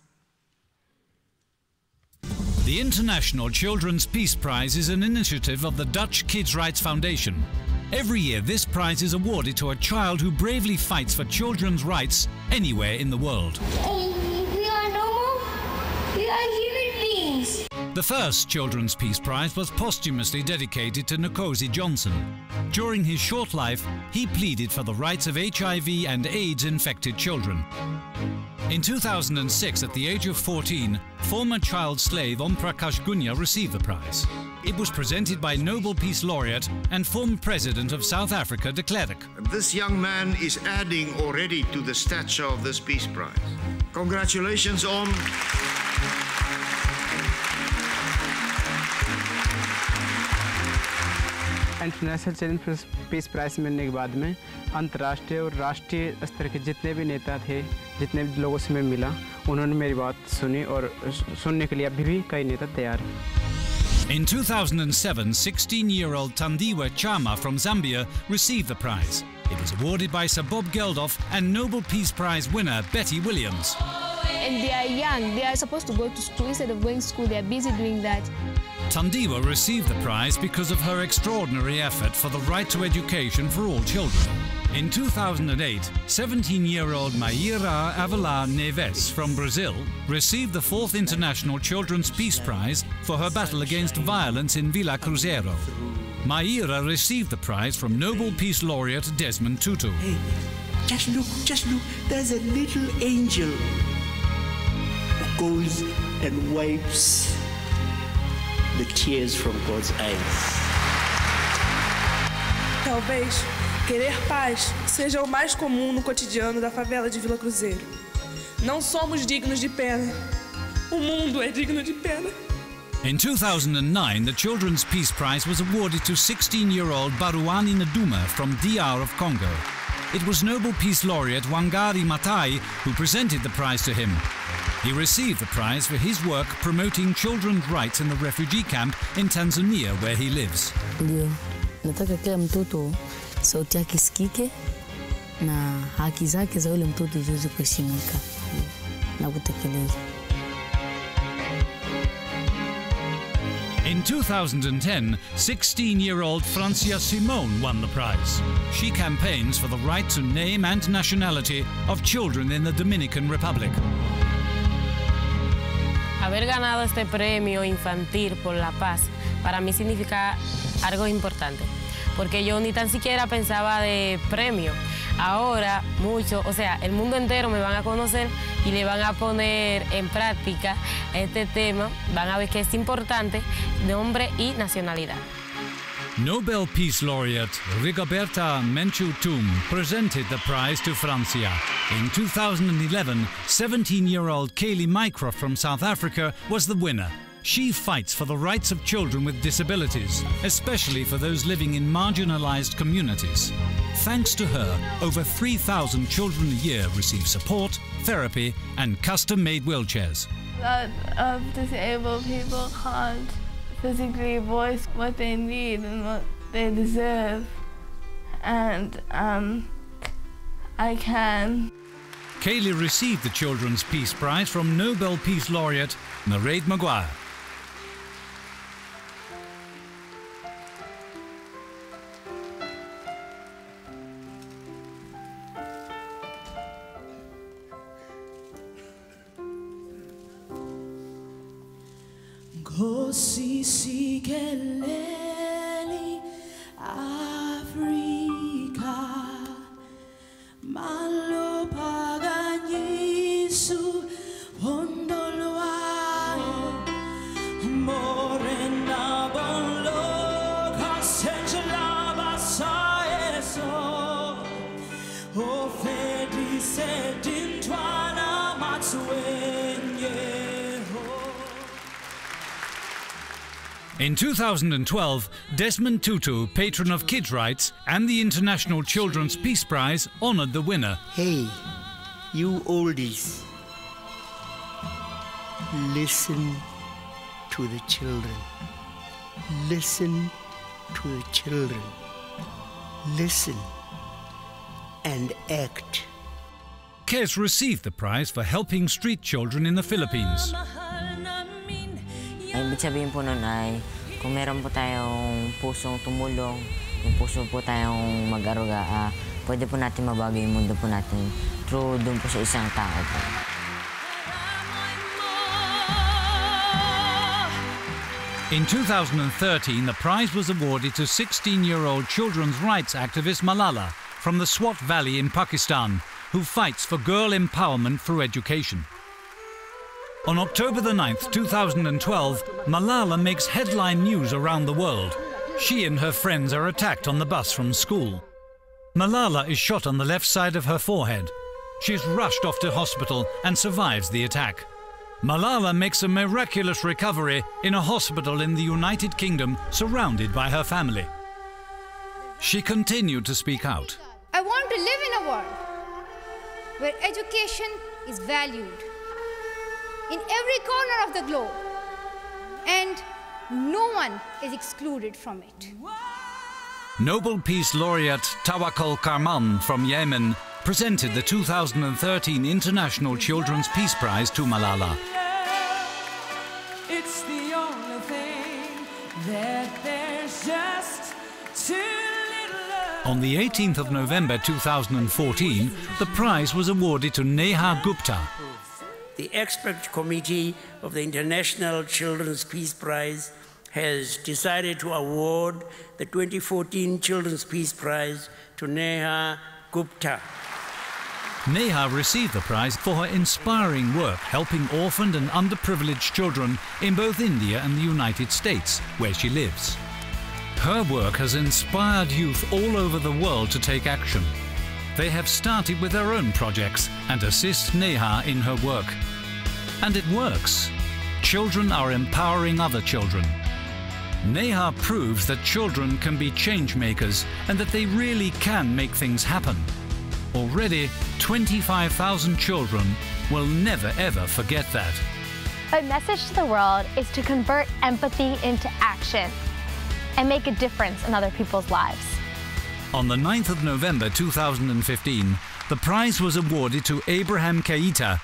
The International Children's Peace Prize is an initiative of the Dutch Kids' Rights Foundation. Every year, this prize is awarded to a child who bravely fights for children's rights anywhere in the world. We are normal. We are human beings. The first Children's Peace Prize was posthumously dedicated to Nkosi Johnson. During his short life, he pleaded for the rights of HIV and AIDS-infected children. In 2006, at the age of 14, former child slave Om Prakash Gunya received the prize. It was presented by Nobel Peace Laureate and former President of South Africa, de Klerk. This young man is adding already to the stature of this Peace Prize. Congratulations, Om. International children's peace prize मिलने के बाद में अंतर्राष्ट्रीय और राष्ट्रीय स्तर के जितने भी नेता थे, जितने भी लोगों से मैं मिला, उन्होंने मेरी बात सुनी और सुनने के लिए अभी भी कई नेता तैयार हैं। In 2007, 16-year-old Thandiwe Chama from Zambia received the prize. It was awarded by Sir Bob Geldof and Nobel Peace Prize winner Betty Williams. And they are young. They are supposed to go to school. Instead of going to school, they are busy doing that. Thandiwe received the prize because of her extraordinary effort for the right to education for all children. In 2008, 17-year-old Maíra Avelar Neves from Brazil received the 4th International Children's Peace Prize for her battle against violence in Vila Cruzeiro. Maíra received the prize from Nobel Peace Laureate Desmond Tutu. Hey, just look, there's a little angel who goes and wipes the tears from God's eyes. Talvez querer paz seja o mais comum no cotidiano da favela de Vila Cruzeiro. Não somos dignos de pena. O mundo é digno de pena. In 2009, the Children's Peace Prize was awarded to 16-year-old Baruani Naduma from DR of Congo. It was Nobel Peace Laureate Wangari Maathai who presented the prize to him. He received the prize for his work promoting children's rights in the refugee camp in Tanzania, where he lives. Ndio, nataka kila mtoto sauti yake isikike na haki zake za yule mtoto ziweze kuheshimika na kutekelezwa. In 2010, 16-year-old Francia Simone won the prize. She campaigns for the right to name and nationality of children in the Dominican Republic. Haber ganado este premio infantil por la paz para mí significa algo importante, porque yo ni tan siquiera pensaba de premio. Ahora mucho, o sea, el mundo entero me van a conocer y le van a poner en práctica este tema, van a ver que es importante, nombre y nacionalidad. Nobel Peace Laureate Rigoberta Menchú-Tum presented the prize to Francia. In 2011, 17-year-old Kaylee Mycroft from South Africa was the winner. She fights for the rights of children with disabilities, especially for those living in marginalized communities. Thanks to her, over 3,000 children a year receive support, therapy, and custom-made wheelchairs. A lot of disabled people can't physically voice what they need and what they deserve, and I can. Kaylee received the Children's Peace Prize from Nobel Peace Laureate Mairead Maguire. Kosi sikeleli Afrika malo paganyisu hondo In 2012, Desmond Tutu, patron of kids' rights and the International Children's Peace Prize, honoured the winner. Hey, you oldies, listen to the children. Listen to the children. Listen and act. Kes received the prize for helping street children in the Philippines. Ibig sabihin po nun ay, kung meron po tayong pusong tumulong, kung puso po tayong mag-aruga, pwede po natin mabago yung mundo po natin through doon po sa isang tao po. In 2013, the prize was awarded to 16-year-old children's rights activist Malala from the Swat Valley in Pakistan, who fights for girl empowerment through education. On October the 9th, 2012, Malala makes headline news around the world. She and her friends are attacked on the bus from school. Malala is shot on the left side of her forehead. She is rushed off to hospital and survives the attack. Malala makes a miraculous recovery in a hospital in the United Kingdom, surrounded by her family. She continued to speak out. I want to live in a world where education is valued in every corner of the globe and no one is excluded from it. Nobel Peace Laureate Tawakkol Karman from Yemen presented the 2013 International Children's Peace Prize to Malala. It's the only thing that there's just too little of. On the 18th of November 2014, the prize was awarded to Neha Gupta. The expert committee of the International Children's Peace Prize has decided to award the 2014 Children's Peace Prize to Neha Gupta. Neha received the prize for her inspiring work helping orphaned and underprivileged children in both India and the United States, where she lives. Her work has inspired youth all over the world to take action. They have started with their own projects and assist Neha in her work. And it works. Children are empowering other children. Neha proves that children can be change makers and that they really can make things happen. Already, 25,000 children will never ever forget that. My message to the world is to convert empathy into action and make a difference in other people's lives. On the 9th of November 2015, the prize was awarded to Abraham Keita.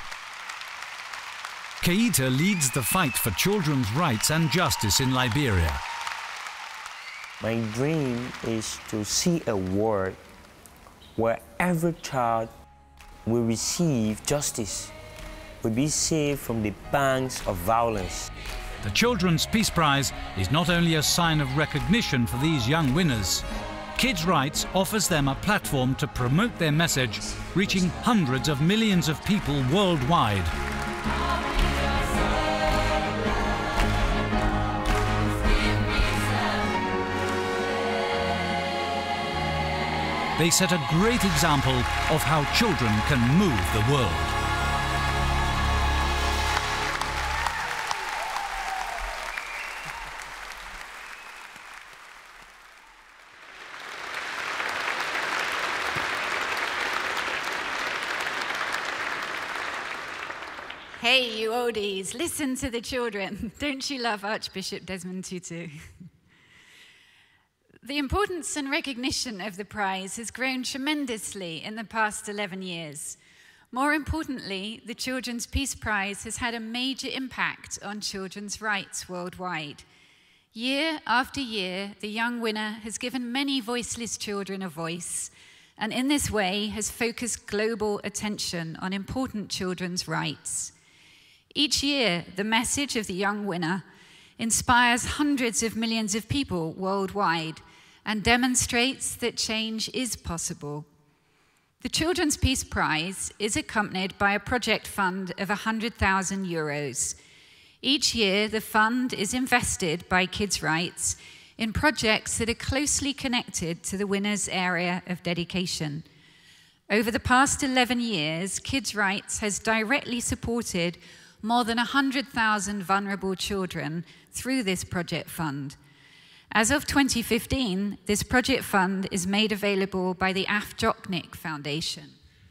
Keita leads the fight for children's rights and justice in Liberia. My dream is to see a world where every child will receive justice, will be saved from the pangs of violence. The Children's Peace Prize is not only a sign of recognition for these young winners. Kids' Rights offers them a platform to promote their message, reaching hundreds of millions of people worldwide. They set a great example of how children can move the world. Hey, you oldies, listen to the children. Don't you love Archbishop Desmond Tutu? The importance and recognition of the prize has grown tremendously in the past 11 years. More importantly, the Children's Peace Prize has had a major impact on children's rights worldwide. Year after year, the young winner has given many voiceless children a voice, and in this way has focused global attention on important children's rights. Each year, the message of the young winner inspires hundreds of millions of people worldwide and demonstrates that change is possible. The Children's Peace Prize is accompanied by a project fund of €100,000. Each year, the fund is invested by Kids' Rights in projects that are closely connected to the winner's area of dedication. Over the past 11 years, Kids' Rights has directly supported more than 100,000 vulnerable children through this project fund. As of 2015, this project fund is made available by the Afjoknik Foundation.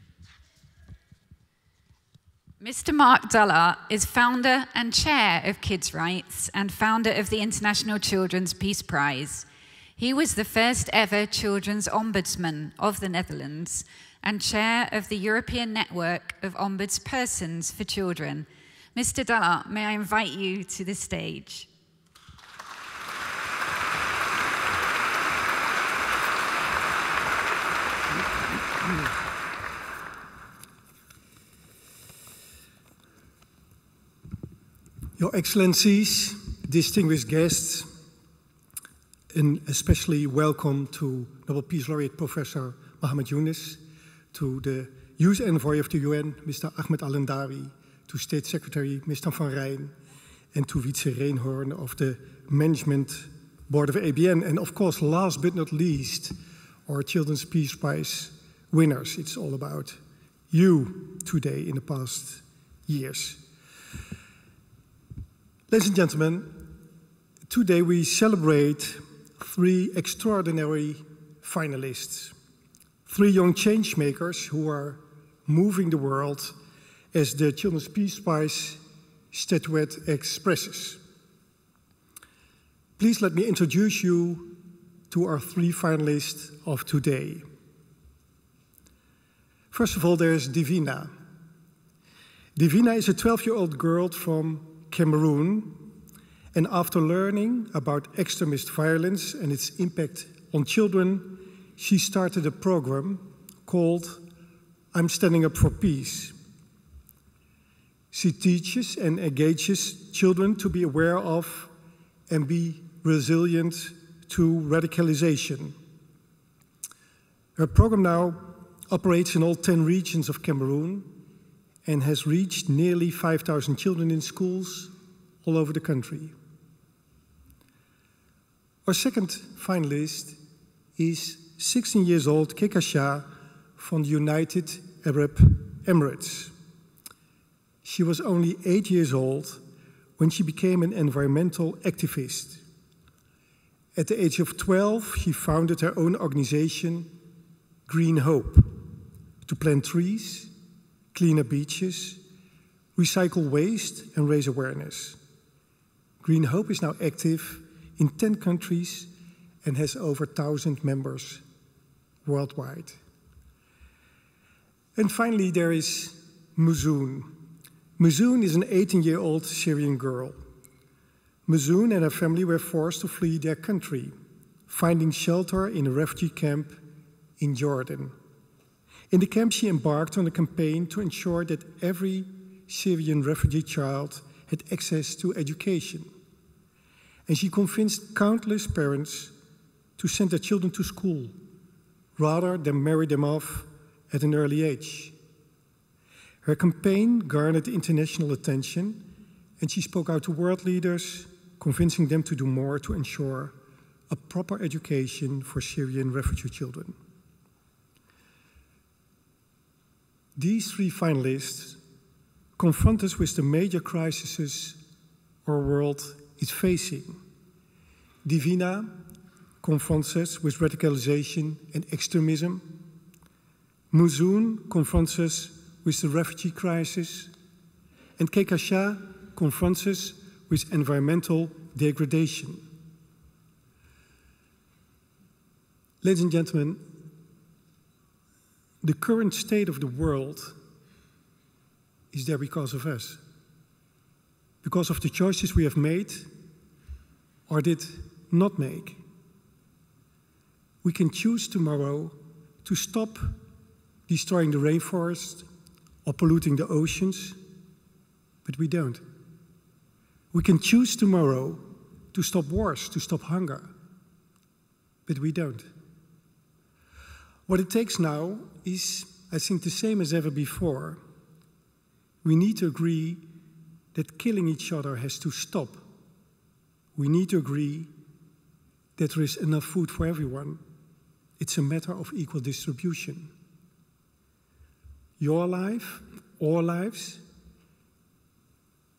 Mr. Mark Duller is founder and chair of Kids' Rights and founder of the International Children's Peace Prize. He was the first ever Children's Ombudsman of the Netherlands and chair of the European Network of Ombudspersons for Children. Mr. Duller, may I invite you to the stage? Your Excellencies, distinguished guests, and especially welcome to Nobel Peace Laureate Professor Muhammad Yunus, to the Youth Envoy of the UN, Mr. Ahmed Al-Andawi, to State Secretary Mr. Van Rijn, and to Wietse Reenhorn of the Management Board of ABN, and of course, last but not least, our Children's Peace Prize winners. It's all about you today in the past years. Ladies and gentlemen, today we celebrate 3 extraordinary finalists, 3 young change makers who are moving the world as the Children's Peace Prize statuette expresses. Please let me introduce you to our 3 finalists of today. First of all, there's Divina. Divina is a 12-year-old girl from Cameroon, and after learning about extremist violence and its impact on children, she started a program called I'm Standing Up for Peace. She teaches and engages children to be aware of and be resilient to radicalization. Her program now operates in all 10 regions of Cameroon and has reached nearly 5,000 children in schools all over the country. Our second finalist is 16 years old Kehkashan from the United Arab Emirates. She was only 8 years old when she became an environmental activist. At the age of 12, she founded her own organization, Green Hope, to plant trees, clean up beaches, recycle waste, and raise awareness. Green Hope is now active in 10 countries and has over 1,000 members worldwide. And finally, there is Muzoon. Muzoon is an 18-year-old Syrian girl. Muzoon and her family were forced to flee their country, finding shelter in a refugee camp in Jordan. In the camp, she embarked on a campaign to ensure that every Syrian refugee child had access to education. And she convinced countless parents to send their children to school rather than marry them off at an early age. Her campaign garnered international attention, and she spoke out to world leaders, convincing them to do more to ensure a proper education for Syrian refugee children. These 3 finalists confront us with the major crises our world is facing. Divina confronts us with radicalization and extremism. Muzoon confronts us with the refugee crisis. And Kehkashan confronts us with environmental degradation. Ladies and gentlemen, the current state of the world is there because of us, because of the choices we have made or did not make. We can choose tomorrow to stop destroying the rainforest or polluting the oceans, but we don't. We can choose tomorrow to stop wars, to stop hunger, but we don't. What it takes now is, I think, the same as ever before. We need to agree that killing each other has to stop. We need to agree that there is enough food for everyone. It's a matter of equal distribution. Your life, our lives,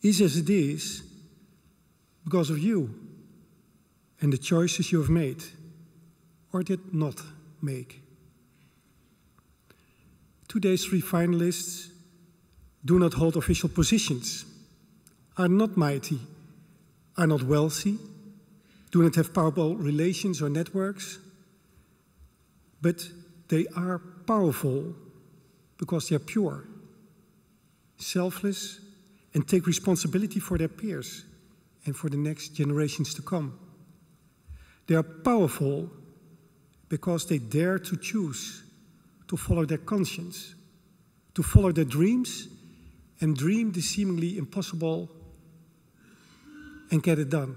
is as it is because of you and the choices you have made or did not make. Today's 3 finalists do not hold official positions, are not mighty, are not wealthy, do not have powerful relations or networks, but they are powerful because they are pure, selfless, and take responsibility for their peers and for the next generations to come. They are powerful because they dare to choose to follow their conscience, to follow their dreams and dream the seemingly impossible and get it done.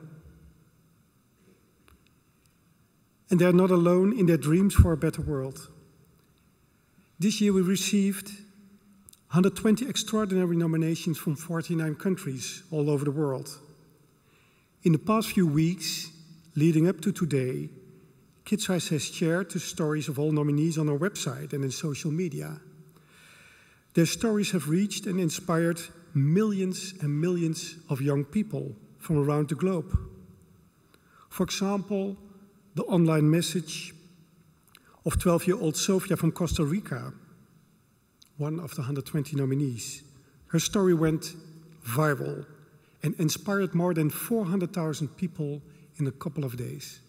And they're not alone in their dreams for a better world. This year we received 120 extraordinary nominations from 49 countries all over the world. In the past few weeks, leading up to today, KidsRise has shared the stories of all nominees on our website and in social media. Their stories have reached and inspired millions and millions of young people from around the globe. For example, the online message of 12-year-old Sofia from Costa Rica, one of the 120 nominees. Her story went viral and inspired more than 400,000 people in a couple of days.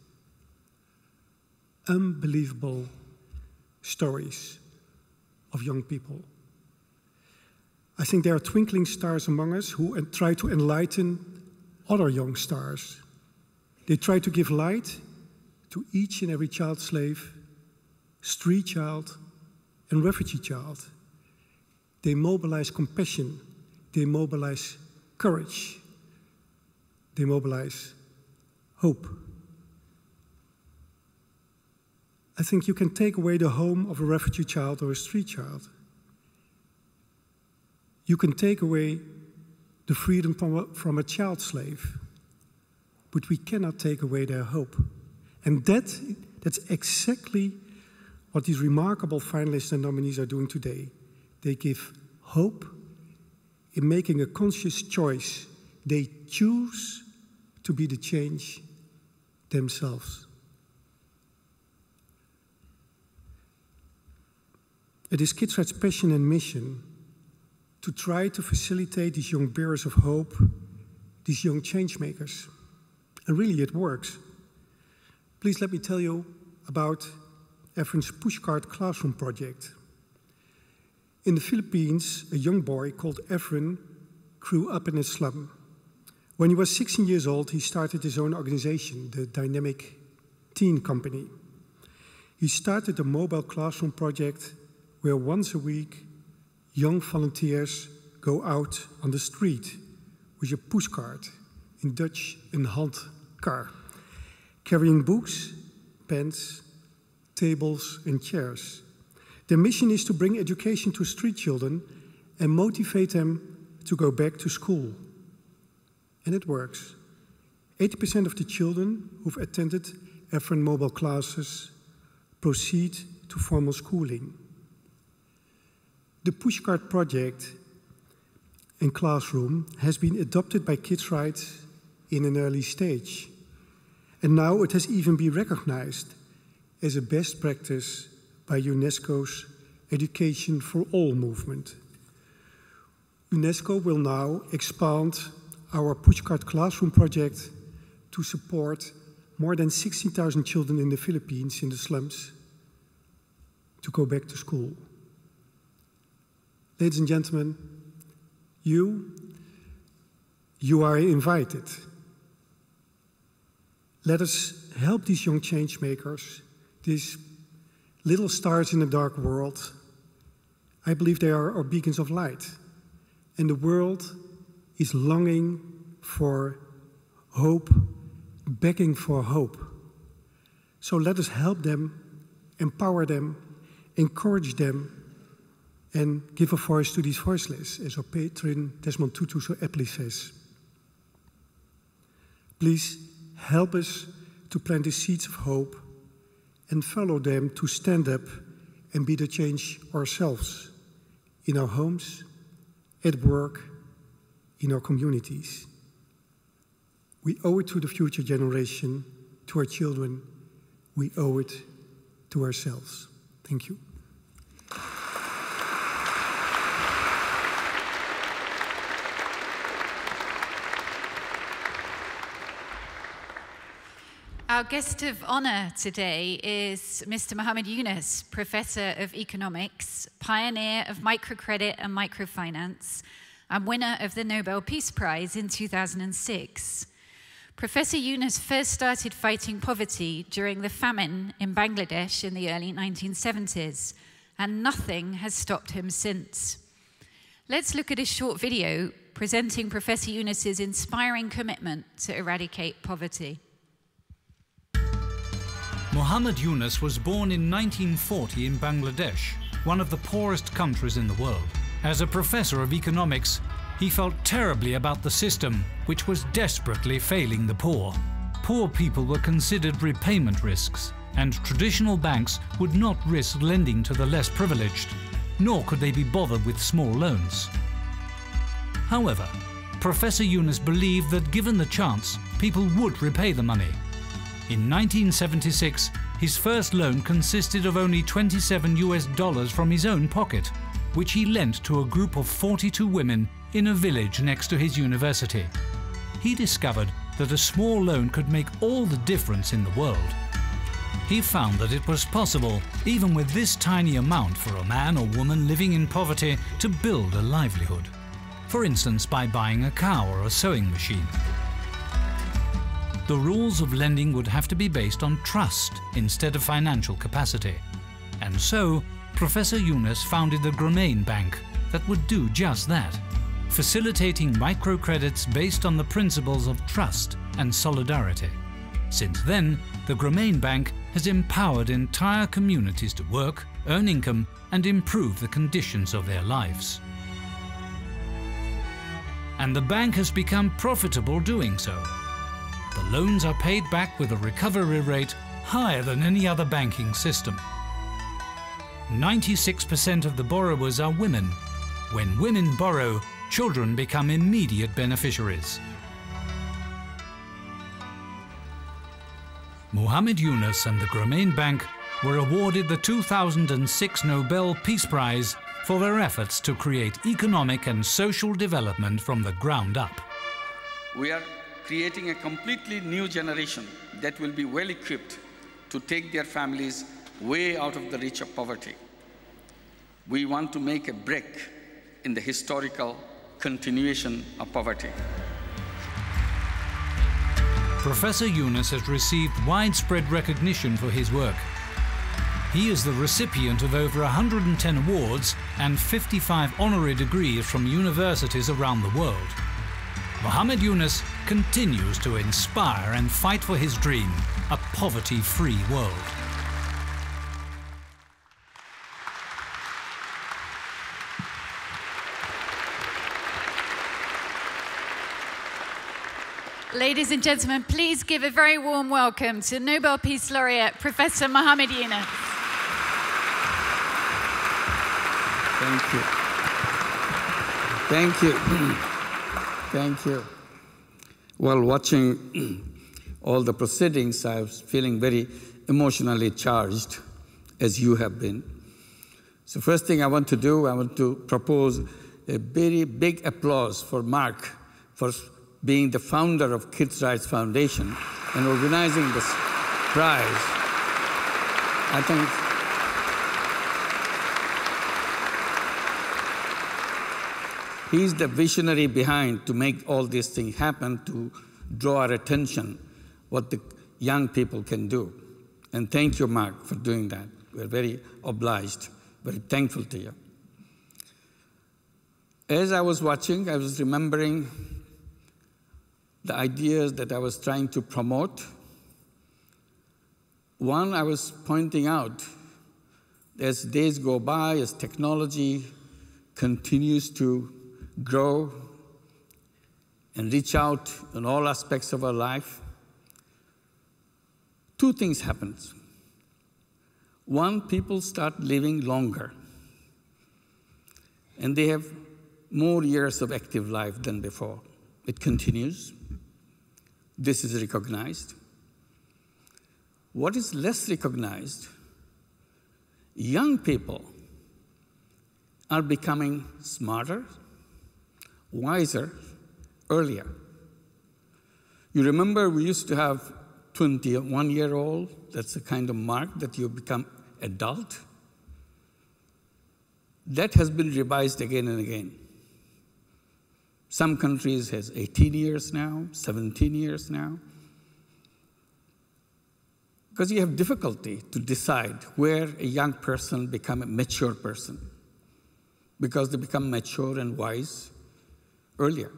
Unbelievable stories of young people. I think there are twinkling stars among us who try to enlighten other young stars. They try to give light to each and every child slave, street child, and refugee child. They mobilize compassion, they mobilize courage, they mobilize hope. I think you can take away the home of a refugee child or a street child. You can take away the freedom from a child slave, but we cannot take away their hope. And that's exactly what these remarkable finalists and nominees are doing today. They give hope in making a conscious choice. They choose to be the change themselves. It is KidsRise's passion and mission to try to facilitate these young bearers of hope, these young change makers. And really it works. Please let me tell you about Efren's pushcart classroom project. In the Philippines, a young boy called Efren grew up in a slum. When he was 16 years old, he started his own organization, the Dynamic Teen Company. He started a mobile classroom project where once a week, young volunteers go out on the street with a pushcart, in Dutch een handkar, carrying books, pens, tables, and chairs. Their mission is to bring education to street children and motivate them to go back to school. And it works. 80% of the children who've attended Efren mobile classes proceed to formal schooling. The pushcart project and classroom has been adopted by KidsRise in an early stage. And now it has even been recognized as a best practice by UNESCO's Education for All movement. UNESCO will now expand our pushcart classroom project to support more than 16,000 children in the Philippines in the slums to go back to school. Ladies and gentlemen, you are invited. Let us help these young change makers, these little stars in a dark world. I believe they are our beacons of light. And the world is longing for hope, begging for hope. So let us help them, empower them, encourage them, and give a voice to these voiceless, as our patron Desmond Tutu so aptly says. Please help us to plant the seeds of hope and follow them to stand up and be the change ourselves in our homes, at work, in our communities. We owe it to the future generation, to our children. We owe it to ourselves. Thank you. Our guest of honour today is Mr. Muhammad Yunus, Professor of Economics, pioneer of microcredit and microfinance, and winner of the Nobel Peace Prize in 2006. Professor Yunus first started fighting poverty during the famine in Bangladesh in the early 1970s, and nothing has stopped him since. Let's look at a short video presenting Professor Yunus's inspiring commitment to eradicate poverty. Muhammad Yunus was born in 1940 in Bangladesh, one of the poorest countries in the world. As a professor of economics, he felt terribly about the system, which was desperately failing the poor. Poor people were considered repayment risks, and traditional banks would not risk lending to the less privileged, nor could they be bothered with small loans. However, Professor Yunus believed that given the chance, people would repay the money. In 1976, his first loan consisted of only $27 from his own pocket, which he lent to a group of 42 women in a village next to his university. He discovered that a small loan could make all the difference in the world. He found that it was possible, even with this tiny amount, for a man or woman living in poverty to build a livelihood. For instance, by buying a cow or a sewing machine. The rules of lending would have to be based on trust instead of financial capacity. And so, Professor Yunus founded the Grameen Bank that would do just that, facilitating microcredits based on the principles of trust and solidarity. Since then, the Grameen Bank has empowered entire communities to work, earn income, and improve the conditions of their lives. And the bank has become profitable doing so. The loans are paid back with a recovery rate higher than any other banking system. 96% of the borrowers are women. When women borrow, children become immediate beneficiaries. Muhammad Yunus and the Grameen Bank were awarded the 2006 Nobel Peace Prize for their efforts to create economic and social development from the ground up. We are creating a completely new generation that will be well equipped to take their families way out of the reach of poverty. We want to make a break in the historical continuation of poverty. Professor Yunus has received widespread recognition for his work. He is the recipient of over 110 awards and 55 honorary degrees from universities around the world. Muhammad Yunus continues to inspire and fight for his dream, a poverty-free world. Ladies and gentlemen, please give a very warm welcome to Nobel Peace Laureate, Professor Muhammad Yunus. Thank you. Thank you. Thank you. While watching all the proceedings, I was feeling very emotionally charged, as you have been. So first thing I want to do, I want to propose a very big applause for Mark for being the founder of Kids' Rights Foundation and organizing this prize. I think he's the visionary behind to make all these things happen, to draw our attention what the young people can do. And thank you, Mark, for doing that. We're very obliged, very thankful to you. As I was watching, I was remembering the ideas that I was trying to promote. One, I was pointing out, as days go by, as technology continues to grow and reach out in all aspects of our life, two things happen. One, people start living longer, and they have more years of active life than before. It continues. This is recognized. What is less recognized? Young people are becoming smarter, wiser, earlier. You remember we used to have 21-year-old, that's the kind of mark that you become adult. That has been revised again and again. Some countries has 18 years now, 17 years now. Because you have difficulty to decide where a young person becomes a mature person, because they become mature and wise earlier.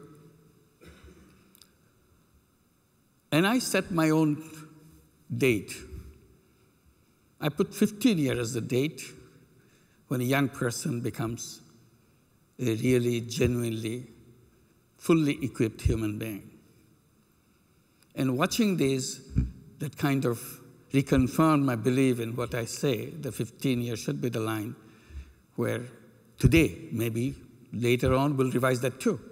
And I set my own date. I put 15 years as the date when a young person becomes a really, genuinely, fully equipped human being. And watching this, that kind of reconfirmed my belief in what I say. The 15 years should be the line where today, maybe later on, we'll revise that too.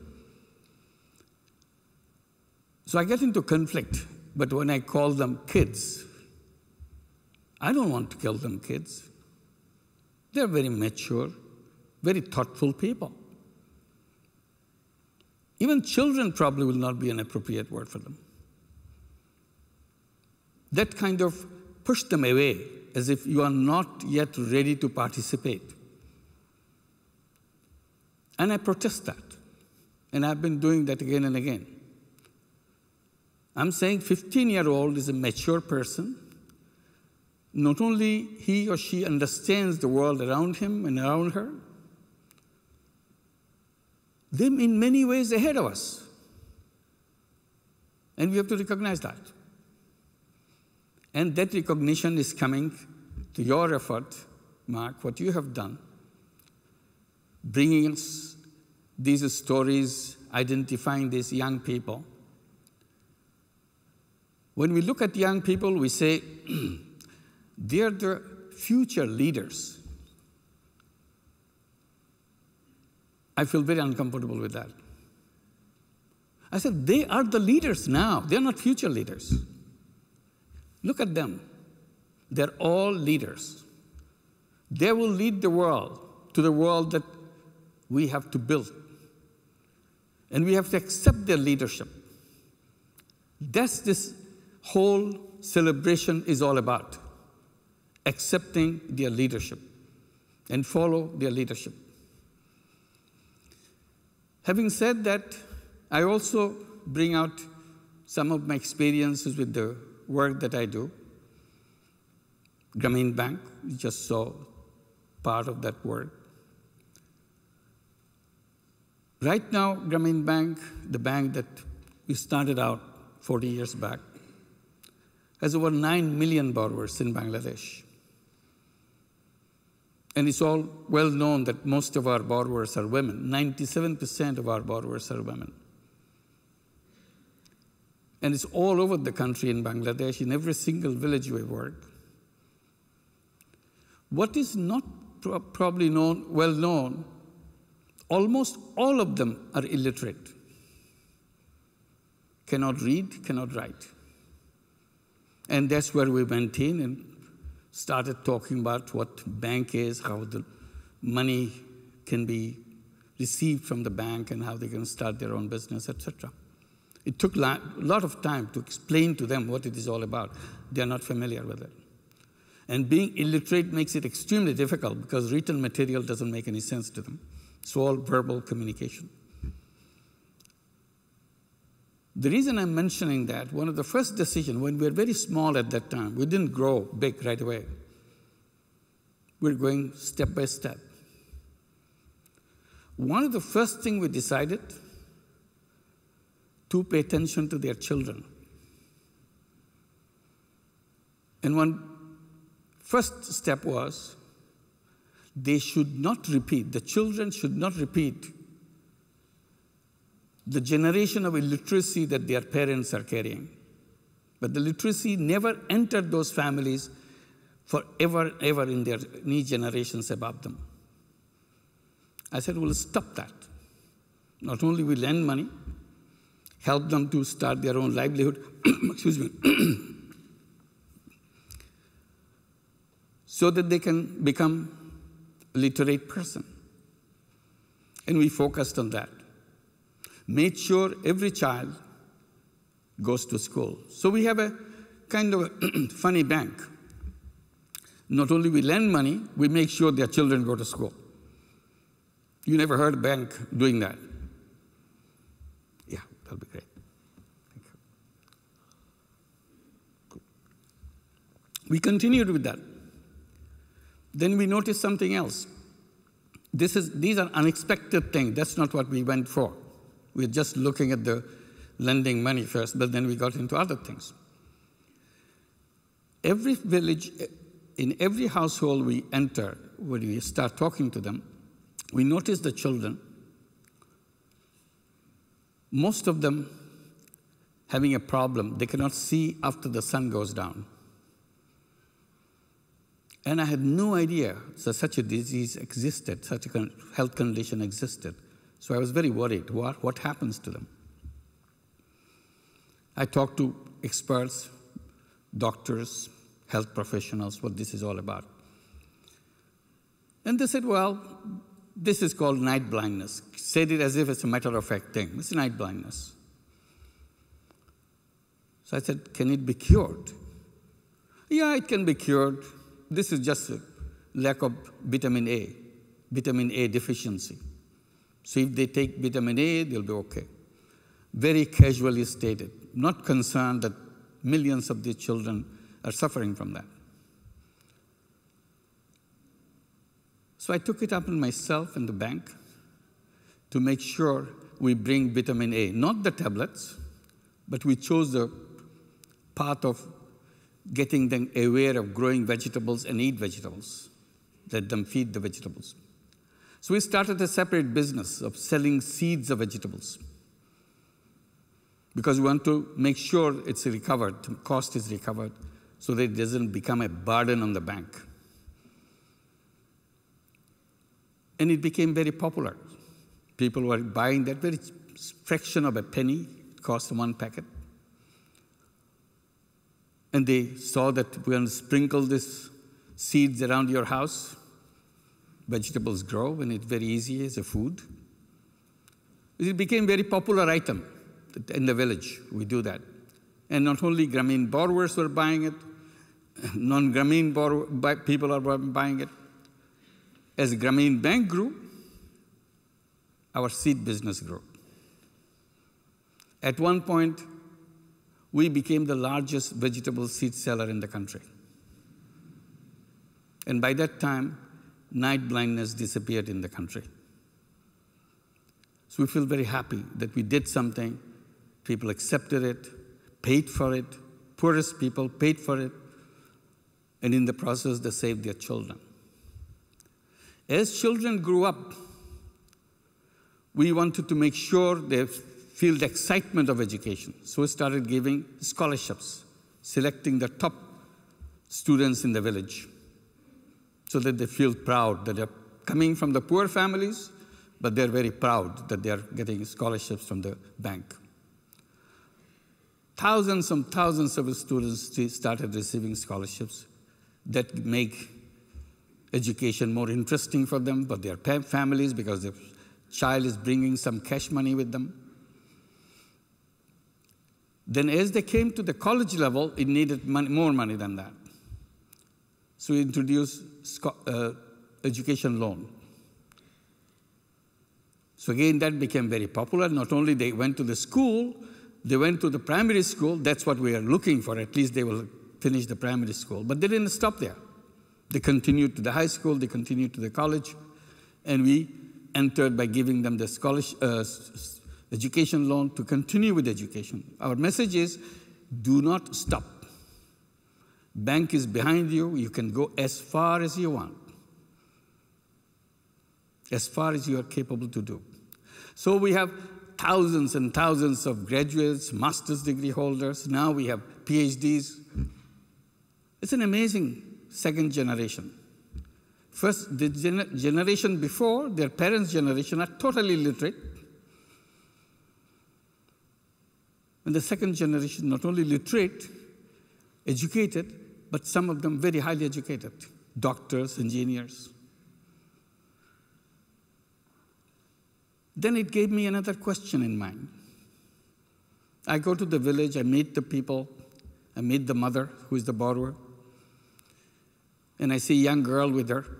So I get into conflict, but when I call them kids, I don't want to call them kids. They're very mature, very thoughtful people. Even children probably will not be an appropriate word for them. That kind of push them away as if you are not yet ready to participate. And I protest that. And I've been doing that again and again. I'm saying 15-year-old is a mature person. Not only he or she understands the world around him and around her, they're in many ways ahead of us. And we have to recognize that. And that recognition is coming to your effort, Mark, what you have done, bringing us these stories, identifying these young people. When we look at young people, we say, they're the future leaders. I feel very uncomfortable with that. I said, they are the leaders now. They're not future leaders. Look at them. They're all leaders. They will lead the world to the world that we have to build. And we have to accept their leadership. That's this whole celebration is all about. Accepting their leadership and follow their leadership. Having said that, I also bring out some of my experiences with the work that I do. Grameen Bank, you just saw part of that work. Right now, Grameen Bank, the bank that we started out 40 years back, has over 9 million borrowers in Bangladesh. And it's all well known that most of our borrowers are women. 97% of our borrowers are women. And it's all over the country in Bangladesh, in every single village we work. What is not probably well known, almost all of them are illiterate. Cannot read, cannot write. And that's where we went in and started talking about what bank is, how the money can be received from the bank and how they can start their own business, etc. It took a lot of time to explain to them what it is all about. They are not familiar with it. And being illiterate makes it extremely difficult because written material doesn't make any sense to them. It's all verbal communication. The reason I'm mentioning that, one of the first decisions, when we were very small at that time, we didn't grow big right away. We're going step by step. One of the first things we decided to pay attention to their children. And one first step was they should not repeat, the children should not repeat the generation of illiteracy that their parents are carrying. But the literacy never entered those families forever, ever in their any generations above them. I said, we'll stop that. Not only we lend money, help them to start their own livelihood, excuse me, so that they can become a literate person. And we focused on that. Made sure every child goes to school. So we have a kind of a funny bank. Not only we lend money, we make sure their children go to school. You never heard a bank doing that? Yeah, that'll be great. Thank you. Cool. We continued with that. Then we noticed something else. These are unexpected things. That's not what we went for. We're just looking at the lending money first, but then we got into other things. Every village, in every household we enter, when we start talking to them, we notice the children, most of them having a problem. They cannot see after the sun goes down. And I had no idea such a disease existed, such a health condition existed. So I was very worried. What happens to them? I talked to experts, doctors, health professionals, what this is all about. And they said, well, this is called night blindness. Said it as if it's a matter-of-fact thing. It's night blindness. So I said, can it be cured? Yeah, it can be cured. This is just a lack of vitamin A deficiency. So if they take vitamin A, they'll be okay. Very casually stated, not concerned that millions of these children are suffering from that. So I took it upon myself and the bank to make sure we bring vitamin A, not the tablets, but we chose the path of getting them aware of growing vegetables and eat vegetables, let them feed the vegetables. So we started a separate business of selling seeds of vegetables because we want to make sure it's recovered, the cost is recovered, so that it doesn't become a burden on the bank. And it became very popular. People were buying that very fraction of a penny. It cost one packet. And they saw that we want to sprinkle these seeds around your house. Vegetables grow, and it's very easy as a food. It became a very popular item in the village. We do that. And not only Grameen borrowers were buying it, non-Grameen people are buying it. As Grameen Bank grew, our seed business grew. At one point, we became the largest vegetable seed seller in the country. And by that time, night blindness disappeared in the country. So we feel very happy that we did something, people accepted it, paid for it, poorest people paid for it, and in the process, they saved their children. As children grew up, we wanted to make sure they feel the excitement of education. So we started giving scholarships, selecting the top students in the village so that they feel proud that they're coming from the poor families, but they're very proud that they're getting scholarships from the bank. Thousands and thousands of students started receiving scholarships that make education more interesting for them, for their families, because the child is bringing some cash money with them. Then as they came to the college level, it needed more money than that. So we introduced education loan. So again, that became very popular. Not only they went to the school, they went to the primary school. That's what we are looking for. At least they will finish the primary school. But they didn't stop there. They continued to the high school, they continued to the college, and we entered by giving them the scholarship, education loan to continue with education. Our message is, do not stop. Bank is behind you. You can go as far as you want, as far as you are capable to do. So we have thousands and thousands of graduates, master's degree holders. Now we have PhDs. It's an amazing second generation. First, the generation before, their parents' generation, are totally illiterate. And the second generation, not only literate, educated, but some of them very highly educated, doctors, engineers. Then it gave me another question in mind. I go to the village, I meet the people, I meet the mother, who is the borrower, and I see a young girl with her,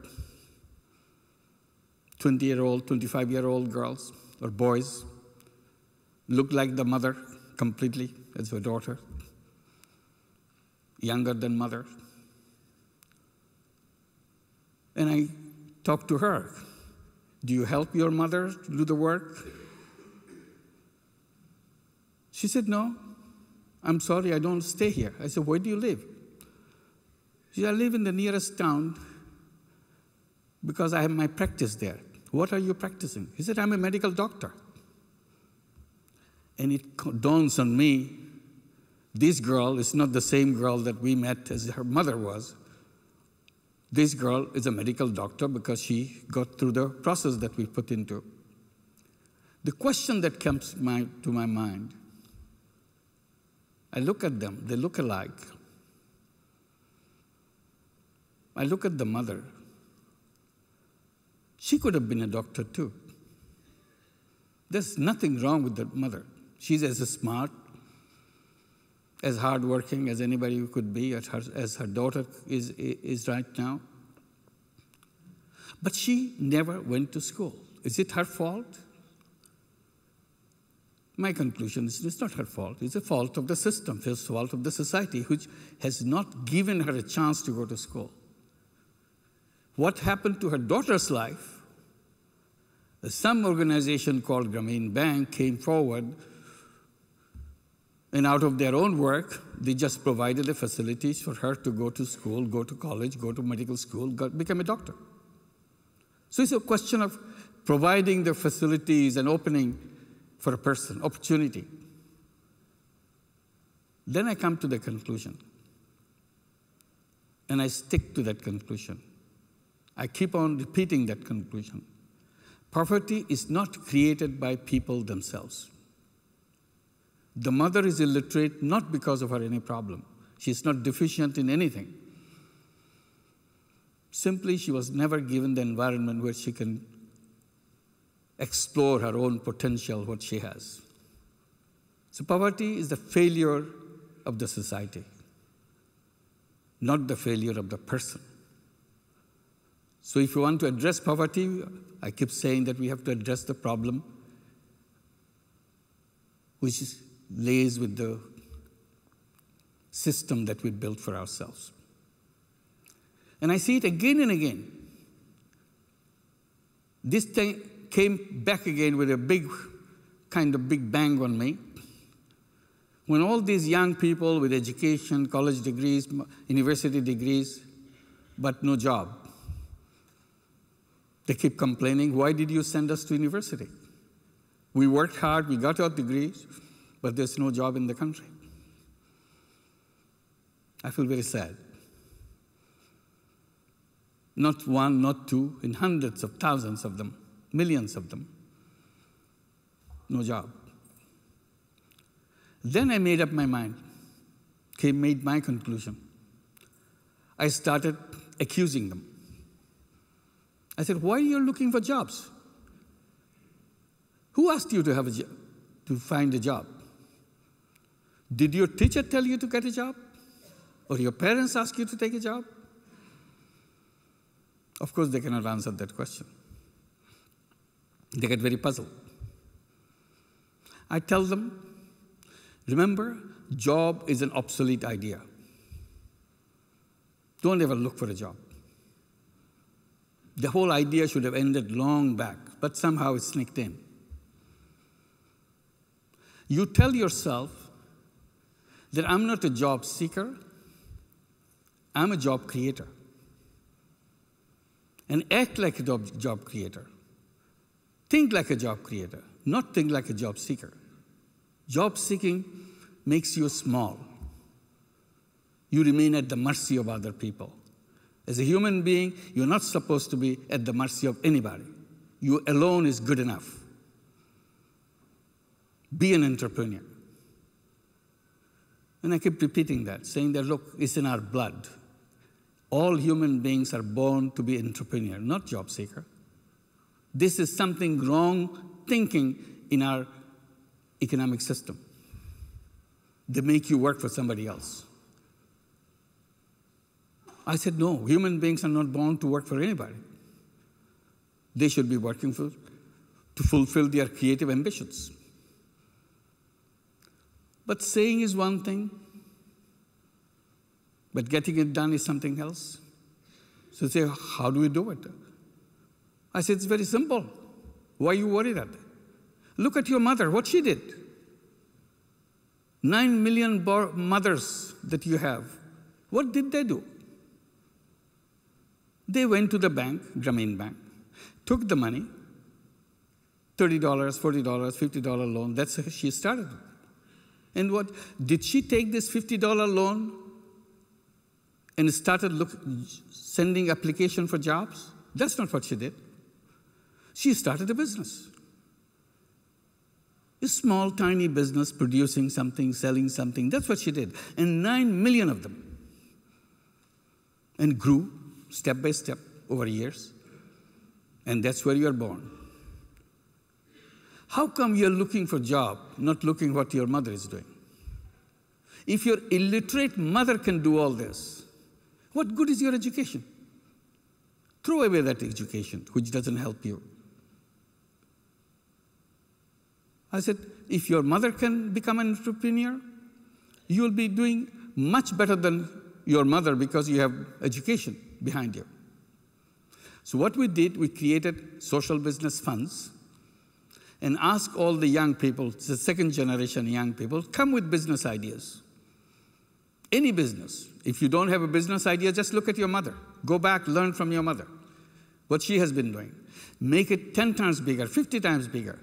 20-year-old, 25-year-old girls or boys, look like the mother completely as her daughter, younger than mother. And I talk to her. Do you help your mother do the work? She said, no, I'm sorry, I don't stay here. I said, where do you live? She said, I live in the nearest town because I have my practice there. What are you practicing? He said, I'm a medical doctor. And it dawns on me, this girl is not the same girl that we met as her mother was. This girl is a medical doctor because she got through the process that we put into. The question that comes to my mind, I look at them, they look alike. I look at the mother. She could have been a doctor too. There's nothing wrong with the mother. She's as smart, as hardworking as anybody could be, as her daughter is right now. But she never went to school. Is it her fault? My conclusion is it's not her fault. It's the fault of the system, it's the fault of the society, which has not given her a chance to go to school. What happened to her daughter's life? Some organization called Grameen Bank came forward, and out of their own work, they just provided the facilities for her to go to school, go to college, go to medical school, become a doctor. So it's a question of providing the facilities and opening for a person, opportunity. Then I come to the conclusion, and I stick to that conclusion. I keep on repeating that conclusion. Poverty is not created by people themselves. The mother is illiterate not because of her any problem. She's not deficient in anything. Simply, she was never given the environment where she can explore her own potential, what she has. So poverty is the failure of the society, not the failure of the person. So if you want to address poverty, I keep saying that we have to address the problem which lays with the system that we built for ourselves. And I see it again and again. This thing came back again with a big bang on me. When all these young people with education, college degrees, university degrees, but no job, they keep complaining, why did you send us to university? We worked hard, we got our degrees, but there's no job in the country. I feel very sad. Not one, not two, in hundreds of thousands of them, millions of them, no job. Then I made up my mind, made my conclusion. I started accusing them. I said, why are you looking for jobs? Who asked you to have a job, to find a job? Did your teacher tell you to get a job? Or your parents ask you to take a job? Of course, they cannot answer that question. They get very puzzled. I tell them, remember, job is an obsolete idea. Don't ever look for a job. The whole idea should have ended long back, but somehow it sneaked in. You tell yourself that I'm not a job seeker, I'm a job creator. And act like a job creator. Think like a job creator, not think like a job seeker. Job seeking makes you small. You remain at the mercy of other people. As a human being, you're not supposed to be at the mercy of anybody. You alone is good enough. Be an entrepreneur. And I keep repeating that, saying that, look, it's in our blood. All human beings are born to be entrepreneur, not job seeker. This is something wrong thinking in our economic system. They make you work for somebody else. I said, no, human beings are not born to work for anybody. They should be working to fulfill their creative ambitions. But saying is one thing, but getting it done is something else. So they say, how do we do it? I said, it's very simple. Why are you worried at that? Look at your mother, what she did. 9 million mothers that you have, what did they do? They went to the bank, Grameen Bank, took the money, $30, $40, $50 loan, that's how she started. And what, did she take this $50 loan and started sending application for jobs? That's not what she did. She started a business. A small, tiny business producing something, selling something. That's what she did. And 9 million of them. And grew step by step over years. And that's where you're born. How come you're looking for a job, not looking what your mother is doing? If your illiterate mother can do all this, what good is your education? Throw away that education, which doesn't help you. I said, if your mother can become an entrepreneur, you will be doing much better than your mother because you have education behind you. So what we did, we created social business funds and asked all the young people, the second generation young people, come with business ideas. Any business. If you don't have a business idea, just look at your mother. Go back, learn from your mother, what she has been doing. Make it 10 times bigger, 50 times bigger.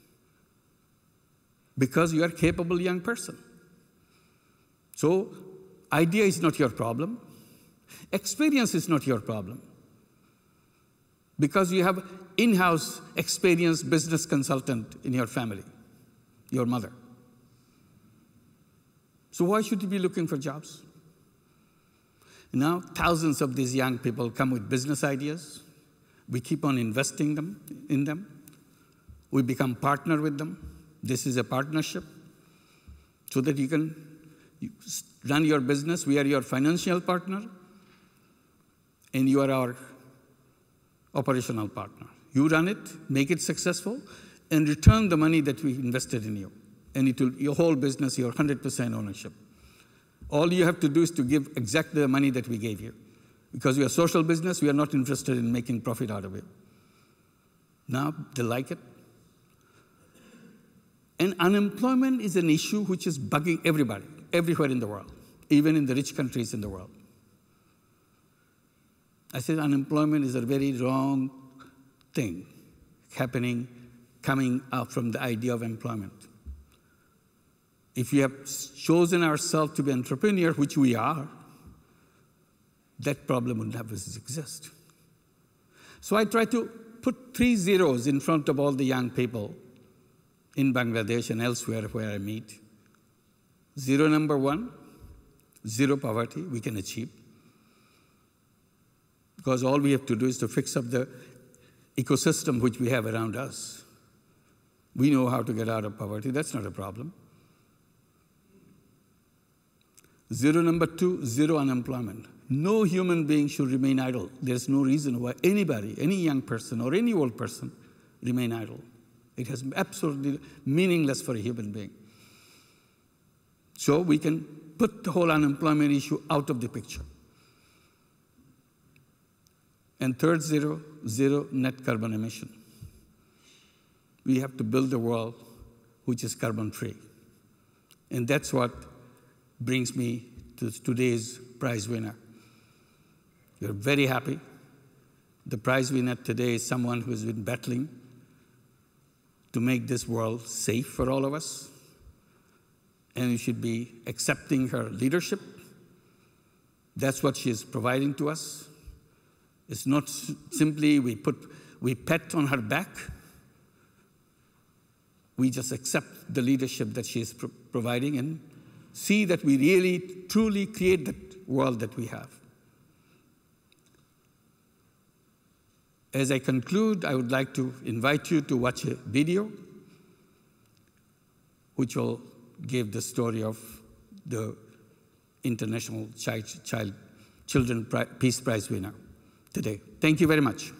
Because you are a capable young person. So, idea is not your problem. Experience is not your problem. Because you have in-house experienced business consultant in your family, your mother. So why should you be looking for jobs? Now, thousands of these young people come with business ideas. We keep on investing in them. We become partner with them. This is a partnership so that you can run your business. We are your financial partner, and you are our operational partner. You run it, make it successful, and return the money that we invested in you. And it will, your whole business, your 100% ownership. All you have to do is to give exactly the money that we gave you. Because we are a social business, we are not interested in making profit out of it. Now, they like it. And unemployment is an issue which is bugging everybody, everywhere in the world, even in the rich countries in the world. I said unemployment is a very wrong thing happening, coming out from the idea of employment. If we have chosen ourselves to be entrepreneur, which we are, that problem would never exist. So I try to put 3 zeros in front of all the young people in Bangladesh and elsewhere where I meet. Zero number 1, zero poverty we can achieve. Because all we have to do is to fix up the ecosystem which we have around us. We know how to get out of poverty, that's not a problem. Zero number 2, zero unemployment. No human being should remain idle. There's no reason why anybody, any young person or any old person, remain idle. It has absolutely meaningless for a human being. So we can put the whole unemployment issue out of the picture. And third zero, zero net carbon emission. We have to build a world which is carbon-free. And that's what brings me to today's prize winner. We're very happy. The prize winner today is someone who has been battling to make this world safe for all of us. And we should be accepting her leadership. That's what she is providing to us. It's not simply we pat on her back. We just accept the leadership that she is providing, and see that we really, truly create the world that we have. As I conclude, I would like to invite you to watch a video which will give the story of the International Children Peace Prize winner today. Thank you very much.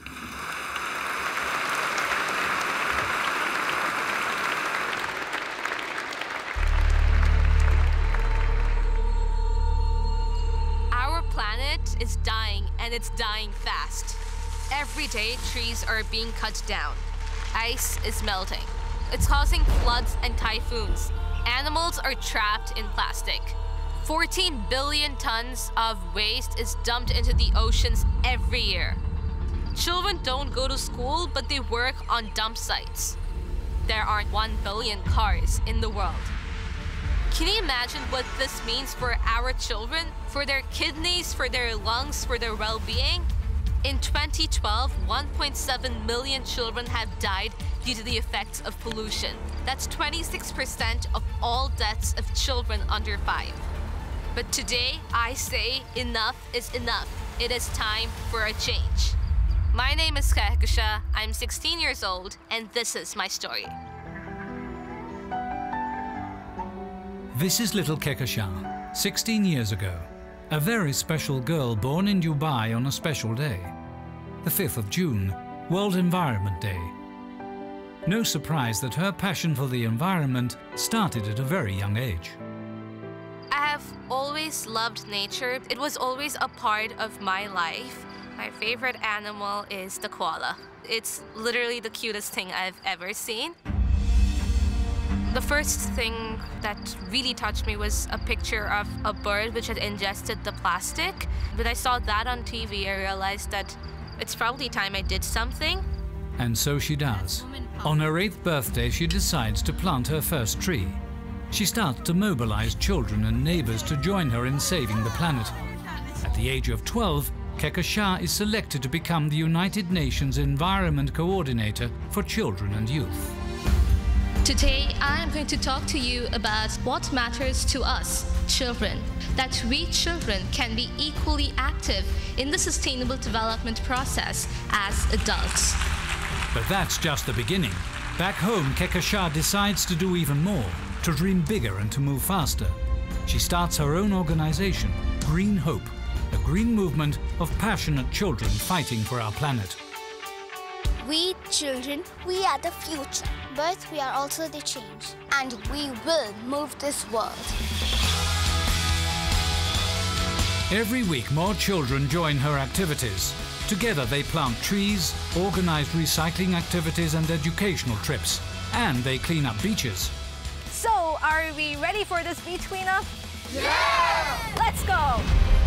Our planet is dying, and it's dying fast. Every day, trees are being cut down. Ice is melting. It's causing floods and typhoons. Animals are trapped in plastic. 14 billion tons of waste is dumped into the oceans every year. Children don't go to school, but they work on dump sites. There are 1 billion cars in the world. Can you imagine what this means for our children, for their kidneys, for their lungs, for their well-being? In 2012, 1.7 million children have died due to the effects of pollution. That's 26% of all deaths of children under 5. But today, I say enough is enough. It is time for a change. My name is Kehkashan, I'm 16 years old, and this is my story. This is little Kehkashan, 16 years ago. A very special girl born in Dubai on a special day, the 5th of June, World Environment Day. No surprise that her passion for the environment started at a very young age. I have always loved nature. It was always a part of my life. My favorite animal is the koala. It's literally the cutest thing I've ever seen. The first thing that really touched me was a picture of a bird which had ingested the plastic. When I saw that on TV, I realized that it's probably time I did something. And so she does. On her 8th birthday, she decides to plant her first tree. She starts to mobilize children and neighbors to join her in saving the planet. At the age of 12, Kehkashan is selected to become the United Nations Environment Coordinator for Children and Youth. Today, I am going to talk to you about what matters to us, children, that we children can be equally active in the sustainable development process as adults. But that's just the beginning. Back home, Kehkashan decides to do even more, to dream bigger and to move faster. She starts her own organization, Green Hope, a green movement of passionate children fighting for our planet. We children, we are the future, but we are also the change, and we will move this world. Every week, more children join her activities. Together, they plant trees, organize recycling activities and educational trips, and they clean up beaches. So, are we ready for this beach cleanup? Yeah! Let's go!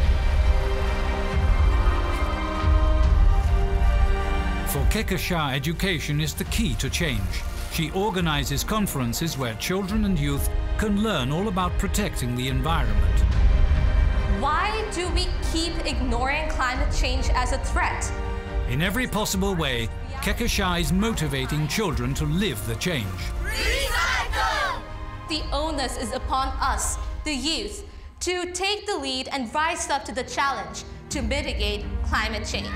For Kehkashan, education is the key to change. She organizes conferences where children and youth can learn all about protecting the environment. Why do we keep ignoring climate change as a threat? In every possible way, Kehkashan is motivating children to live the change. Recycle! The onus is upon us, the youth, to take the lead and rise up to the challenge to mitigate climate change.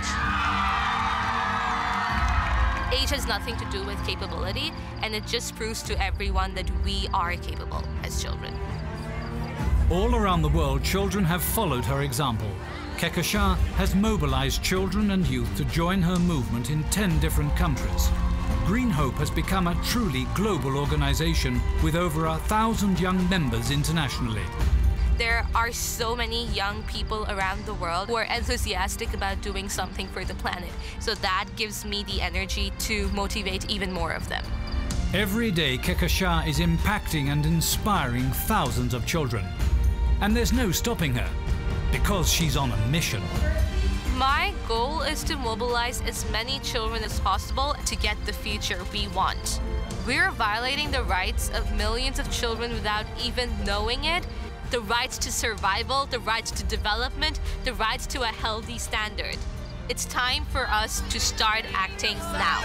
Age has nothing to do with capability, and it just proves to everyone that we are capable as children. All around the world, children have followed her example. Kehkashan has mobilized children and youth to join her movement in 10 different countries. Green Hope has become a truly global organization with over 1,000 young members internationally. There are so many young people around the world who are enthusiastic about doing something for the planet. So that gives me the energy to motivate even more of them. Every day, Kehkashan is impacting and inspiring thousands of children. And there's no stopping her, because she's on a mission. My goal is to mobilize as many children as possible to get the future we want. We're violating the rights of millions of children without even knowing it. The rights to survival, the rights to development, the rights to a healthy standard. It's time for us to start acting now.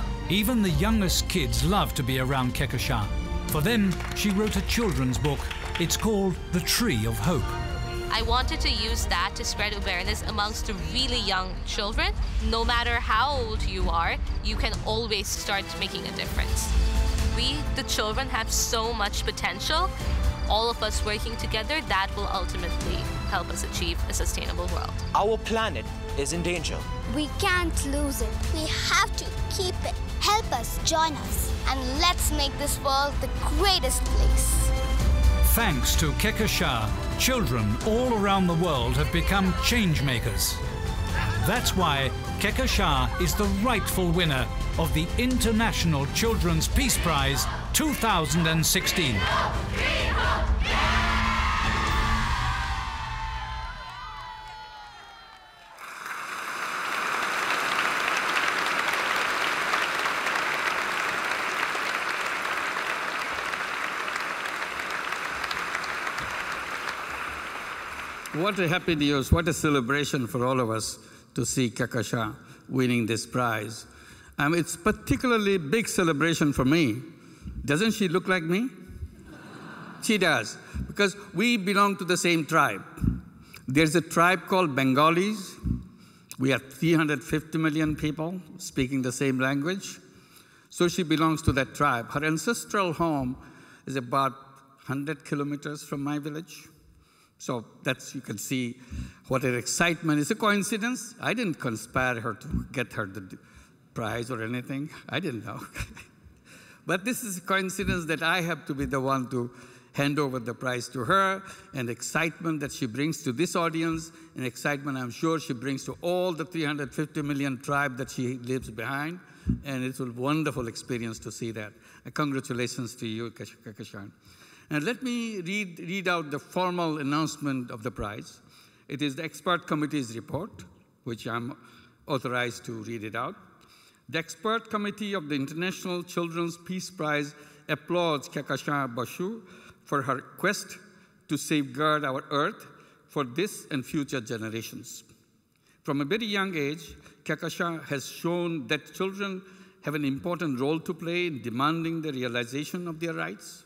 Even the youngest kids love to be around Kehkashan. For them, she wrote a children's book, It's called the Tree of Hope. I wanted to use that to spread awareness amongst the really young children. No matter how old you are, you can always start making a difference. We, the children, have so much potential. All of us working together, that will ultimately help us achieve a sustainable world. Our planet is in danger. We can't lose it. We have to keep it. Help us, join us, and let's make this world the greatest place. Thanks to Kehkashan, children all around the world have become change makers. That's why Kehkashan is the rightful winner of the International Children's Peace Prize 2016. What a happy news, what a celebration for all of us to see Kehkashan winning this prize. It's particularly big celebration for me. Doesn't she look like me? She does, because we belong to the same tribe. There's a tribe called Bengalis. We have 350 million people speaking the same language. So she belongs to that tribe. Her ancestral home is about 100 kilometers from my village. So that's, you can see what her excitement is. A coincidence? I didn't conspire her to get her the prize or anything. I didn't know. But this is a coincidence that I have to be the one to hand over the prize to her, and excitement that she brings to this audience, and excitement I'm sure she brings to all the 350 million tribe that she leaves behind. And it's a wonderful experience to see that. Congratulations to you, Kehkashan. And let me read out the formal announcement of the prize. It is the expert committee's report, which I'm authorized to read it out. The expert committee of the International Children's Peace Prize applauds Kehkashan Basu for her quest to safeguard our Earth for this and future generations. From a very young age, Kehkashan has shown that children have an important role to play in demanding the realization of their rights.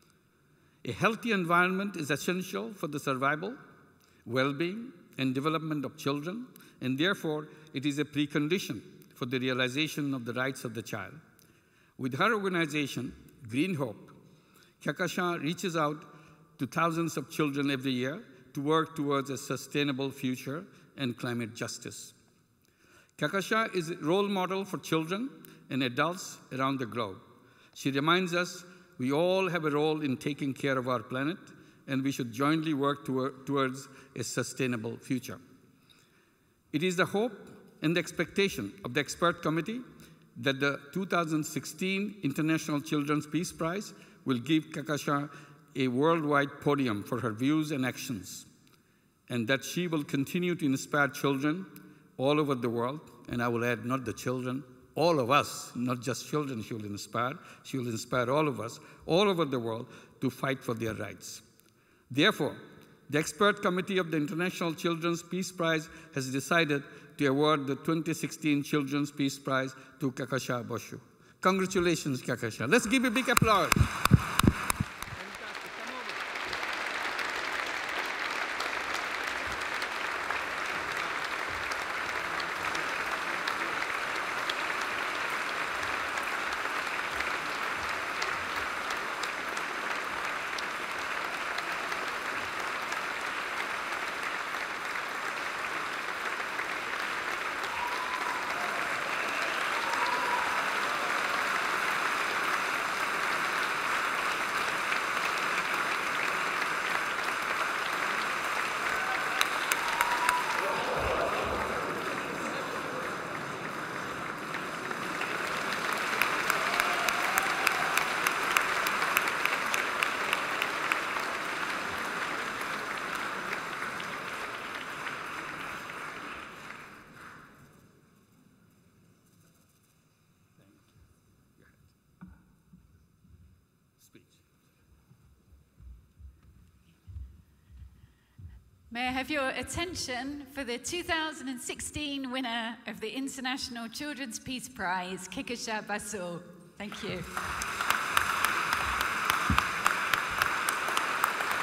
A healthy environment is essential for the survival, well-being, and development of children, and therefore it is a precondition for the realization of the rights of the child. With her organization, Green Hope, Kehkashan reaches out to thousands of children every year to work towards a sustainable future and climate justice. Kehkashan is a role model for children and adults around the globe. She reminds us we all have a role in taking care of our planet, and we should jointly work towards a sustainable future. It is the hope and the expectation of the expert committee that the 2016 International Children's Peace Prize will give Kehkashan a worldwide podium for her views and actions, and that she will continue to inspire children all over the world, and I will add, not the children, all of us, not just children she will inspire all of us, all over the world, to fight for their rights. Therefore, the expert committee of the International Children's Peace Prize has decided to award the 2016 Children's Peace Prize to Kehkashan Basu. Congratulations, Kehkashan. Let's give a big applause. May I have your attention for the 2016 winner of the International Children's Peace Prize, Kehkashan Basu. Thank you.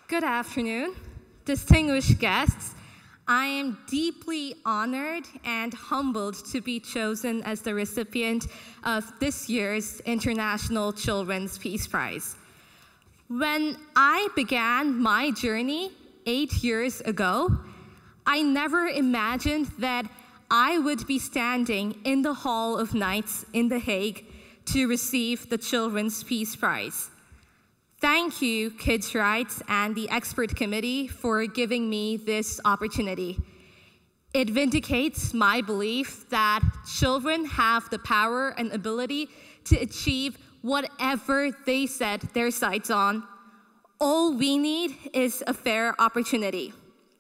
Good afternoon, distinguished guests. I am deeply honored and humbled to be chosen as the recipient of this year's International Children's Peace Prize. When I began my journey 8 years ago, I never imagined that I would be standing in the Hall of Knights in The Hague to receive the Children's Peace Prize. Thank you, Kids' Rights and the Expert Committee, for giving me this opportunity. It vindicates my belief that children have the power and ability to achieve whatever they set their sights on. All we need is a fair opportunity.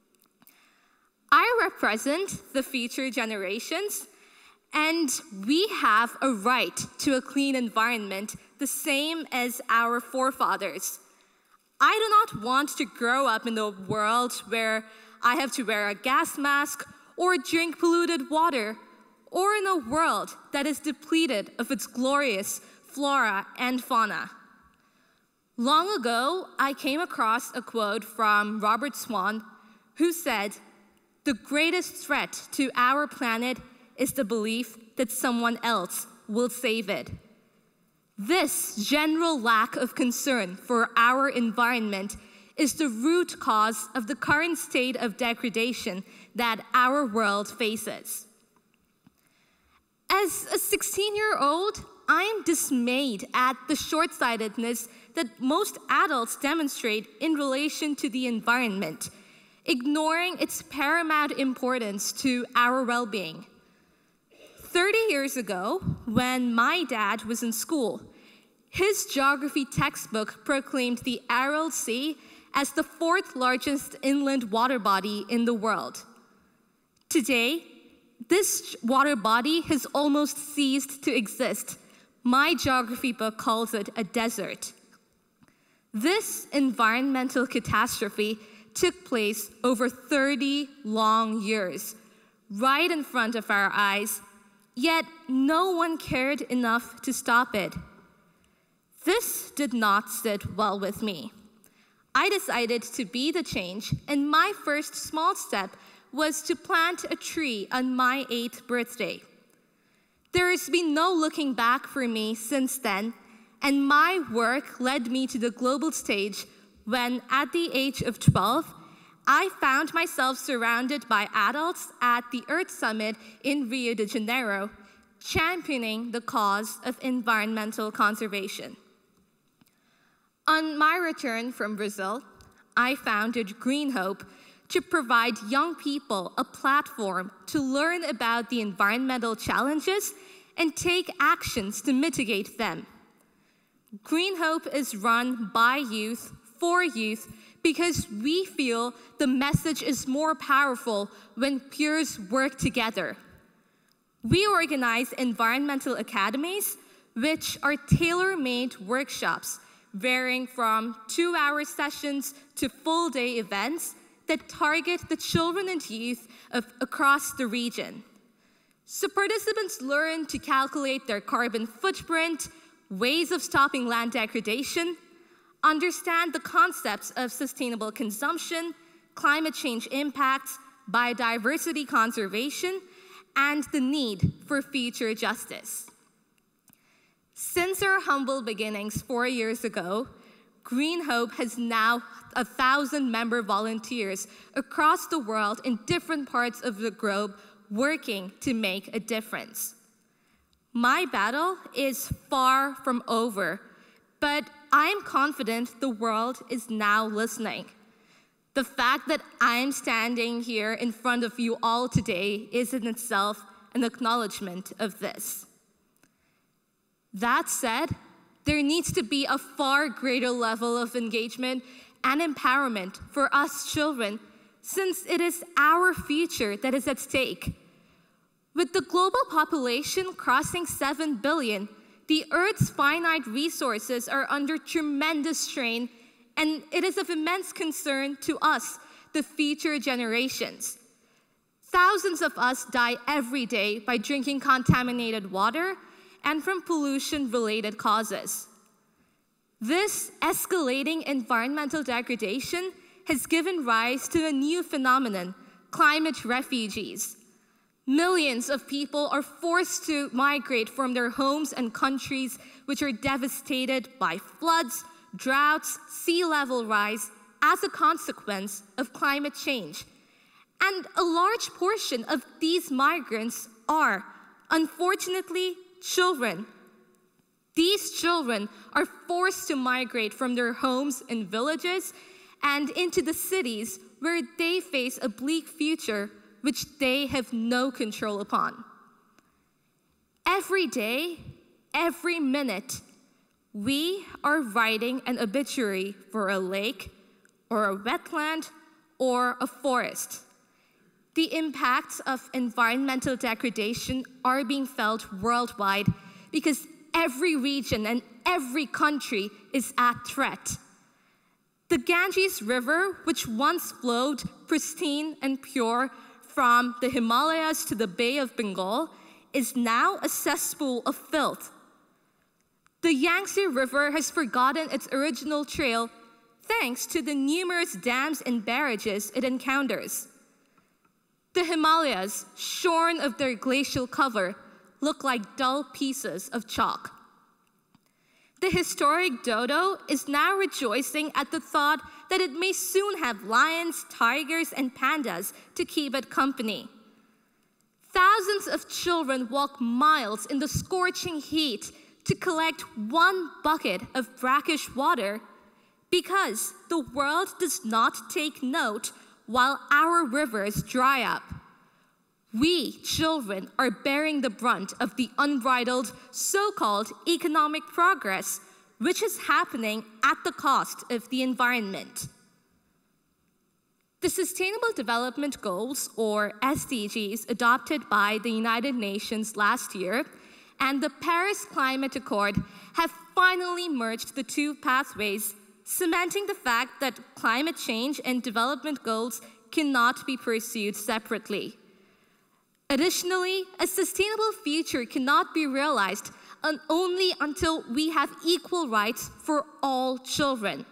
I represent the future generations, and we have a right to a clean environment, the same as our forefathers. I do not want to grow up in a world where I have to wear a gas mask or drink polluted water, or in a world that is depleted of its glorious flora and fauna. Long ago, I came across a quote from Robert Swan, who said, "The greatest threat to our planet is the belief that someone else will save it." This general lack of concern for our environment is the root cause of the current state of degradation that our world faces. As a 16-year-old, I am dismayed at the short-sightedness that most adults demonstrate in relation to the environment, ignoring its paramount importance to our well-being. 30 years ago, when my dad was in school, his geography textbook proclaimed the Aral Sea as the 4th largest inland water body in the world. Today, this water body has almost ceased to exist. My geography book calls it a desert. This environmental catastrophe took place over 30 long years, right in front of our eyes, yet no one cared enough to stop it. This did not sit well with me. I decided to be the change, and my first small step was to plant a tree on my 8th birthday. There has been no looking back for me since then, and my work led me to the global stage when, at the age of 12, I found myself surrounded by adults at the Earth Summit in Rio de Janeiro, championing the cause of environmental conservation. On my return from Brazil, I founded Green Hope to provide young people a platform to learn about the environmental challenges and take actions to mitigate them. Green Hope is run by youth, for youth, because we feel the message is more powerful when peers work together. We organize environmental academies, which are tailor-made workshops, varying from 2-hour sessions to full-day events that target the children and youth across the region. So participants learn to calculate their carbon footprint, ways of stopping land degradation, understand the concepts of sustainable consumption, climate change impacts, biodiversity conservation, and the need for future justice. Since our humble beginnings 4 years ago, Green Hope has now 1,000 member volunteers across the world in different parts of the globe working to make a difference. My battle is far from over, but I'm confident the world is now listening. The fact that I'm standing here in front of you all today is in itself an acknowledgement of this. That said, there needs to be a far greater level of engagement and empowerment for us children, since it is our future that is at stake. With the global population crossing 7 billion, the Earth's finite resources are under tremendous strain, and it is of immense concern to us, the future generations. Thousands of us die every day by drinking contaminated water and from pollution-related causes. This escalating environmental degradation has given rise to a new phenomenon, climate refugees. Millions of people are forced to migrate from their homes and countries which are devastated by floods, droughts, sea level rise as a consequence of climate change. And a large portion of these migrants are, unfortunately, children. These children are forced to migrate from their homes and villages and into the cities where they face a bleak future which they have no control upon. Every day, every minute, we are writing an obituary for a lake or a wetland or a forest. The impacts of environmental degradation are being felt worldwide because every region and every country is at threat. The Ganges River, which once flowed pristine and pure from the Himalayas to the Bay of Bengal, is now a cesspool of filth. The Yangtze River has forgotten its original trail thanks to the numerous dams and barrages it encounters. The Himalayas, shorn of their glacial cover, look like dull pieces of chalk. The historic dodo is now rejoicing at the thought that it may soon have lions, tigers, and pandas to keep it company. Thousands of children walk miles in the scorching heat to collect one bucket of brackish water because the world does not take note while our rivers dry up. We, children, are bearing the brunt of the unbridled so-called economic progress, which is happening at the cost of the environment. The Sustainable Development Goals, or SDGs, adopted by the United Nations last year, and the Paris Climate Accord have finally merged the two pathways, cementing the fact that climate change and development goals cannot be pursued separately. Additionally, a sustainable future cannot be realized only until we have equal rights for all children.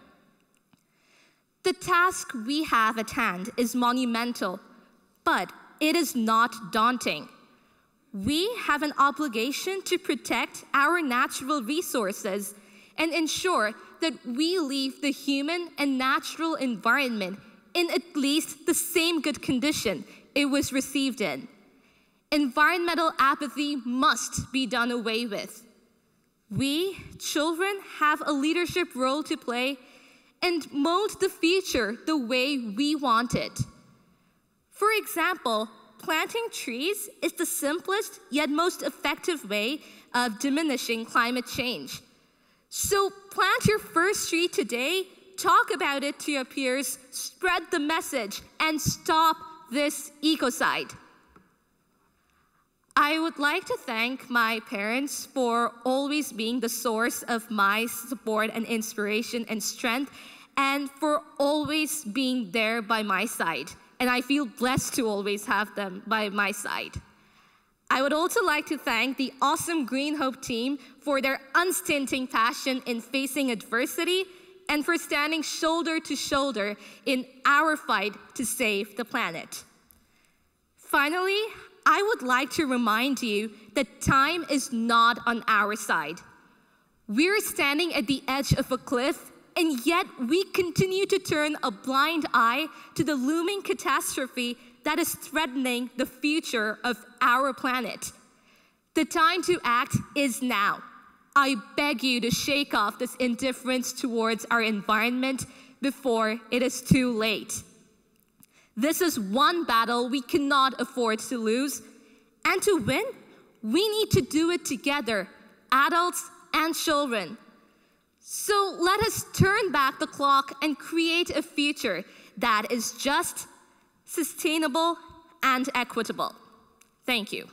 The task we have at hand is monumental, but it is not daunting. We have an obligation to protect our natural resources and ensure that we leave the human and natural environment in at least the same good condition it was received in. Environmental apathy must be done away with. We, children, have a leadership role to play and mold the future the way we want it. For example, planting trees is the simplest yet most effective way of diminishing climate change. So plant your first tree today, talk about it to your peers, spread the message, and stop this ecocide. I would like to thank my parents for always being the source of my support and inspiration and strength, and for always being there by my side. And I feel blessed to always have them by my side. I would also like to thank the awesome Green Hope team for their unstinting passion in facing adversity and for standing shoulder to shoulder in our fight to save the planet. Finally, I would like to remind you that time is not on our side. We're standing at the edge of a cliff, and yet we continue to turn a blind eye to the looming catastrophe that is threatening the future of our planet. The time to act is now. I beg you to shake off this indifference towards our environment before it is too late. This is one battle we cannot afford to lose, and to win, we need to do it together, adults and children. So let us turn back the clock and create a future that is just, sustainable, and equitable. Thank you.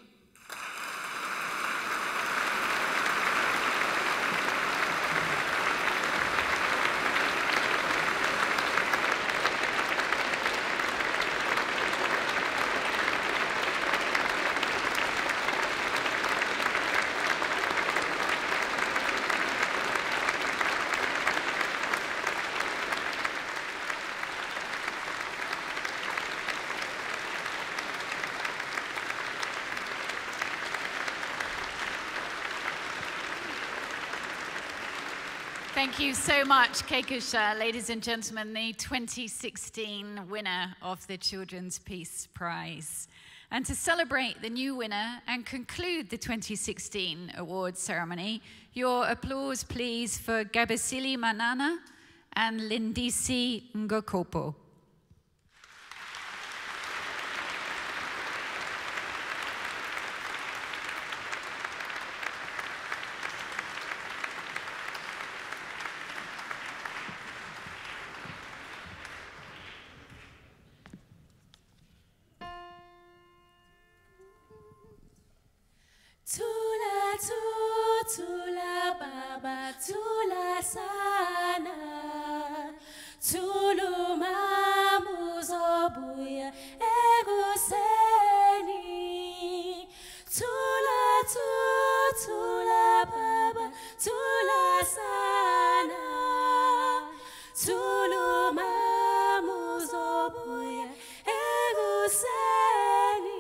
Thank you so much, Kehkashan. Ladies and gentlemen, the 2016 winner of the Children's Peace Prize. And to celebrate the new winner and conclude the 2016 awards ceremony, your applause, please, for Gabasili Manana and Lindisi Ngokopo. Tula tu, tula baba, tula sana, tulu mamuzobuya eguseni. Tula tu, tula baba, tula sana, tulu mamuzobuya eguseni.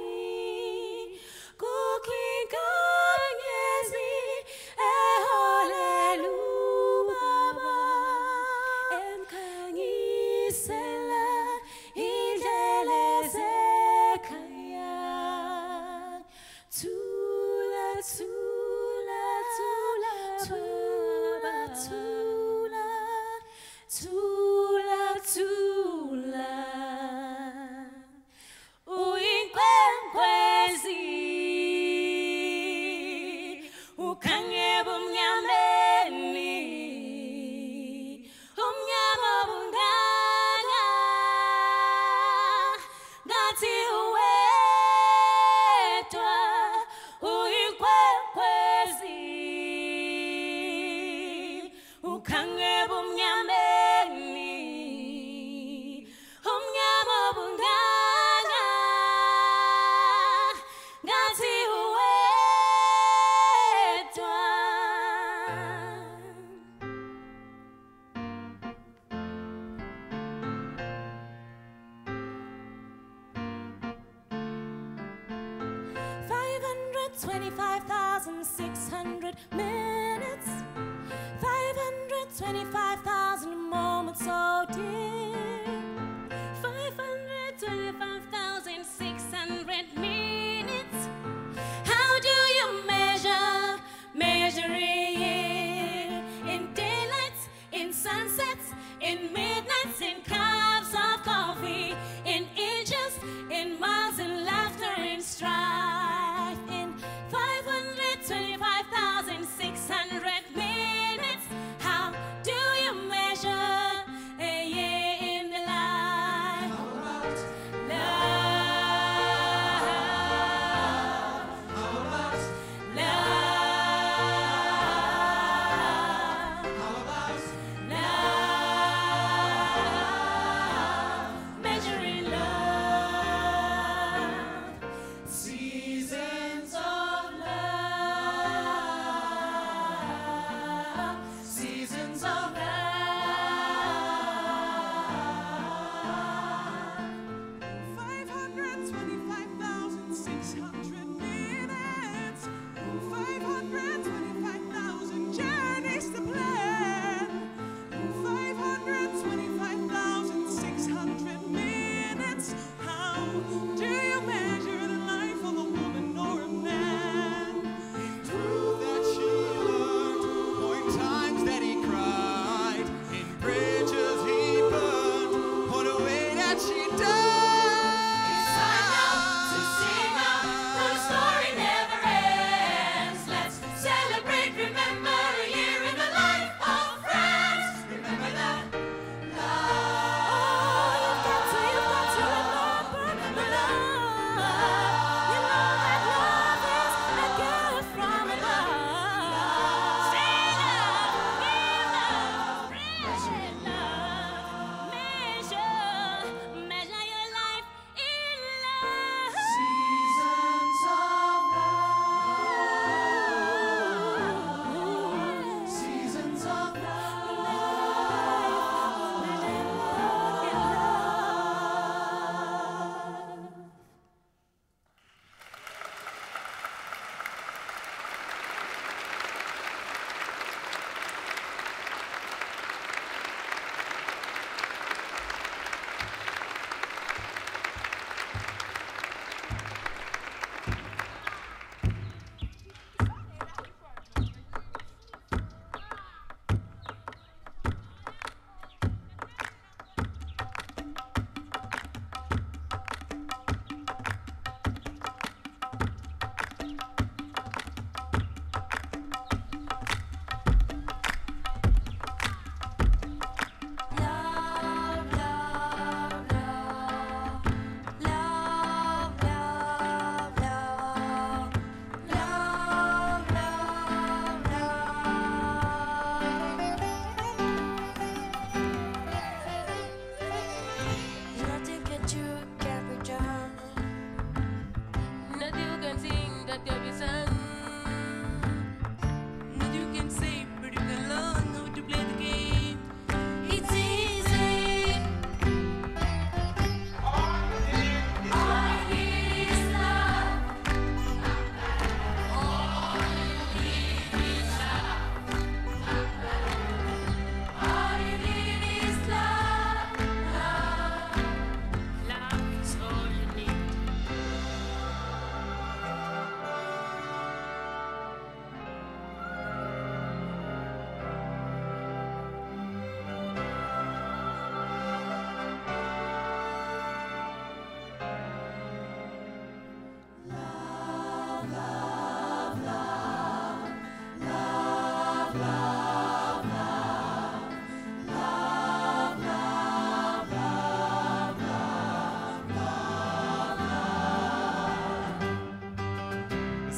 $525,600 minutes, 525,000 moments, oh dear. 525,600 minutes. How do you measure it? In daylights, in sunsets, in midnights, in cups of coffee, in inches, in miles, in laughter, in strife, in 525,600 minutes. How do you measure a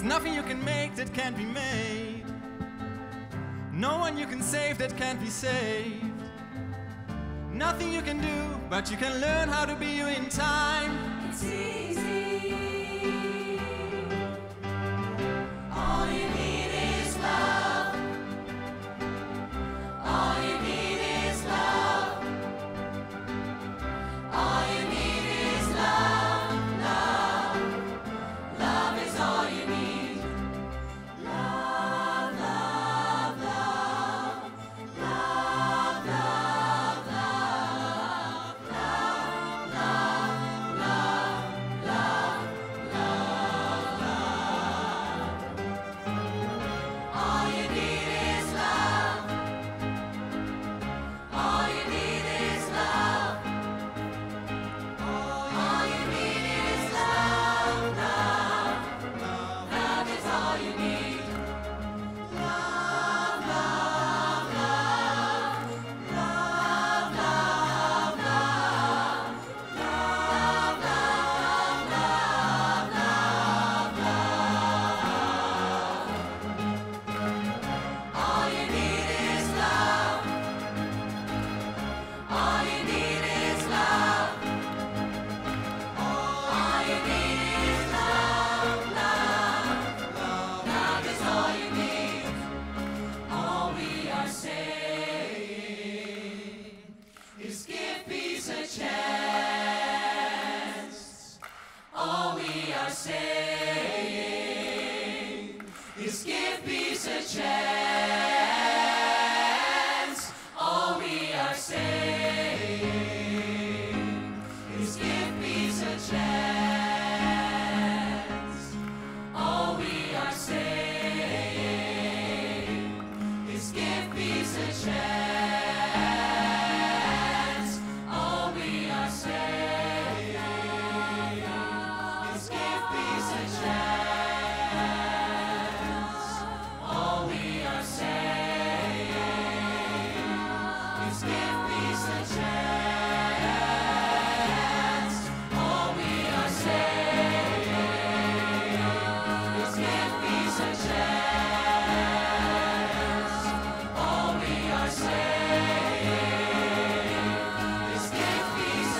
nothing you can make that can't be made. No one you can save that can't be saved. Nothing you can do, but you can learn how to be you in time. It's easy. All you need is love. All you need is love. All you need is love. Love. Love is all you need. Love, love, love. Love, love, love. Love, love, love. Love, love, love. All you need is love. All you need is love. All you need is love, love. Love is all you need. Love, love, love. Love, love, love. Love, love, love, love, love. All you need is love. All you need is love. All you need is love, love. Love is all you need. All we are saying is give peace a chance. All we are saying is give peace a chance. All we are saying is give peace a chance. All we are saying is give peace a chance. All we are saying is give peace a chance. All we are saying is give peace a chance. All we are saying is give peace a chance. All we are saying is give peace a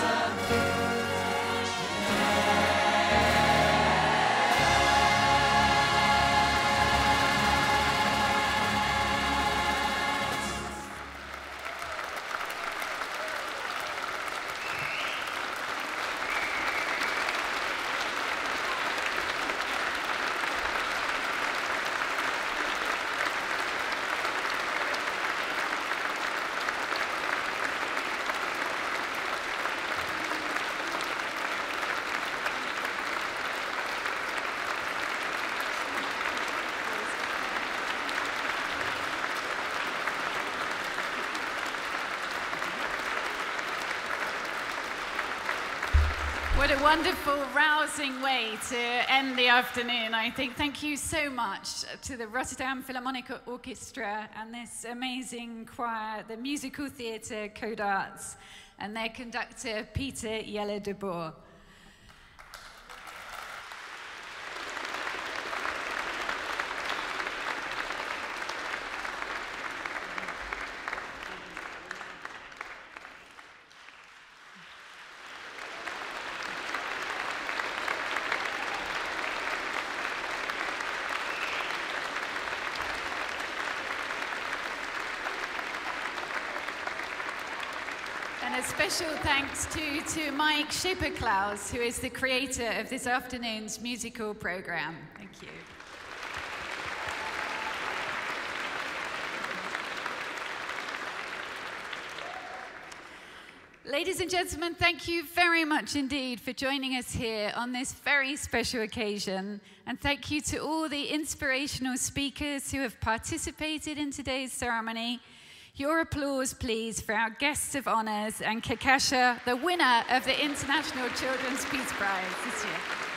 What a wonderful, rousing way to end the afternoon, I think. Thank you so much to the Rotterdam Philharmonic Orchestra and this amazing choir, the Musical Theatre Code Arts, and their conductor, Peter Jelle de Boer. And a special thanks to Mike Schipperklaus, who is the creator of this afternoon's musical program. Thank you. Ladies and gentlemen, thank you very much indeed for joining us here on this very special occasion. And thank you to all the inspirational speakers who have participated in today's ceremony. Your applause, please, for our guests of honours and Kehkashan, the winner of the International Children's Peace Prize this year.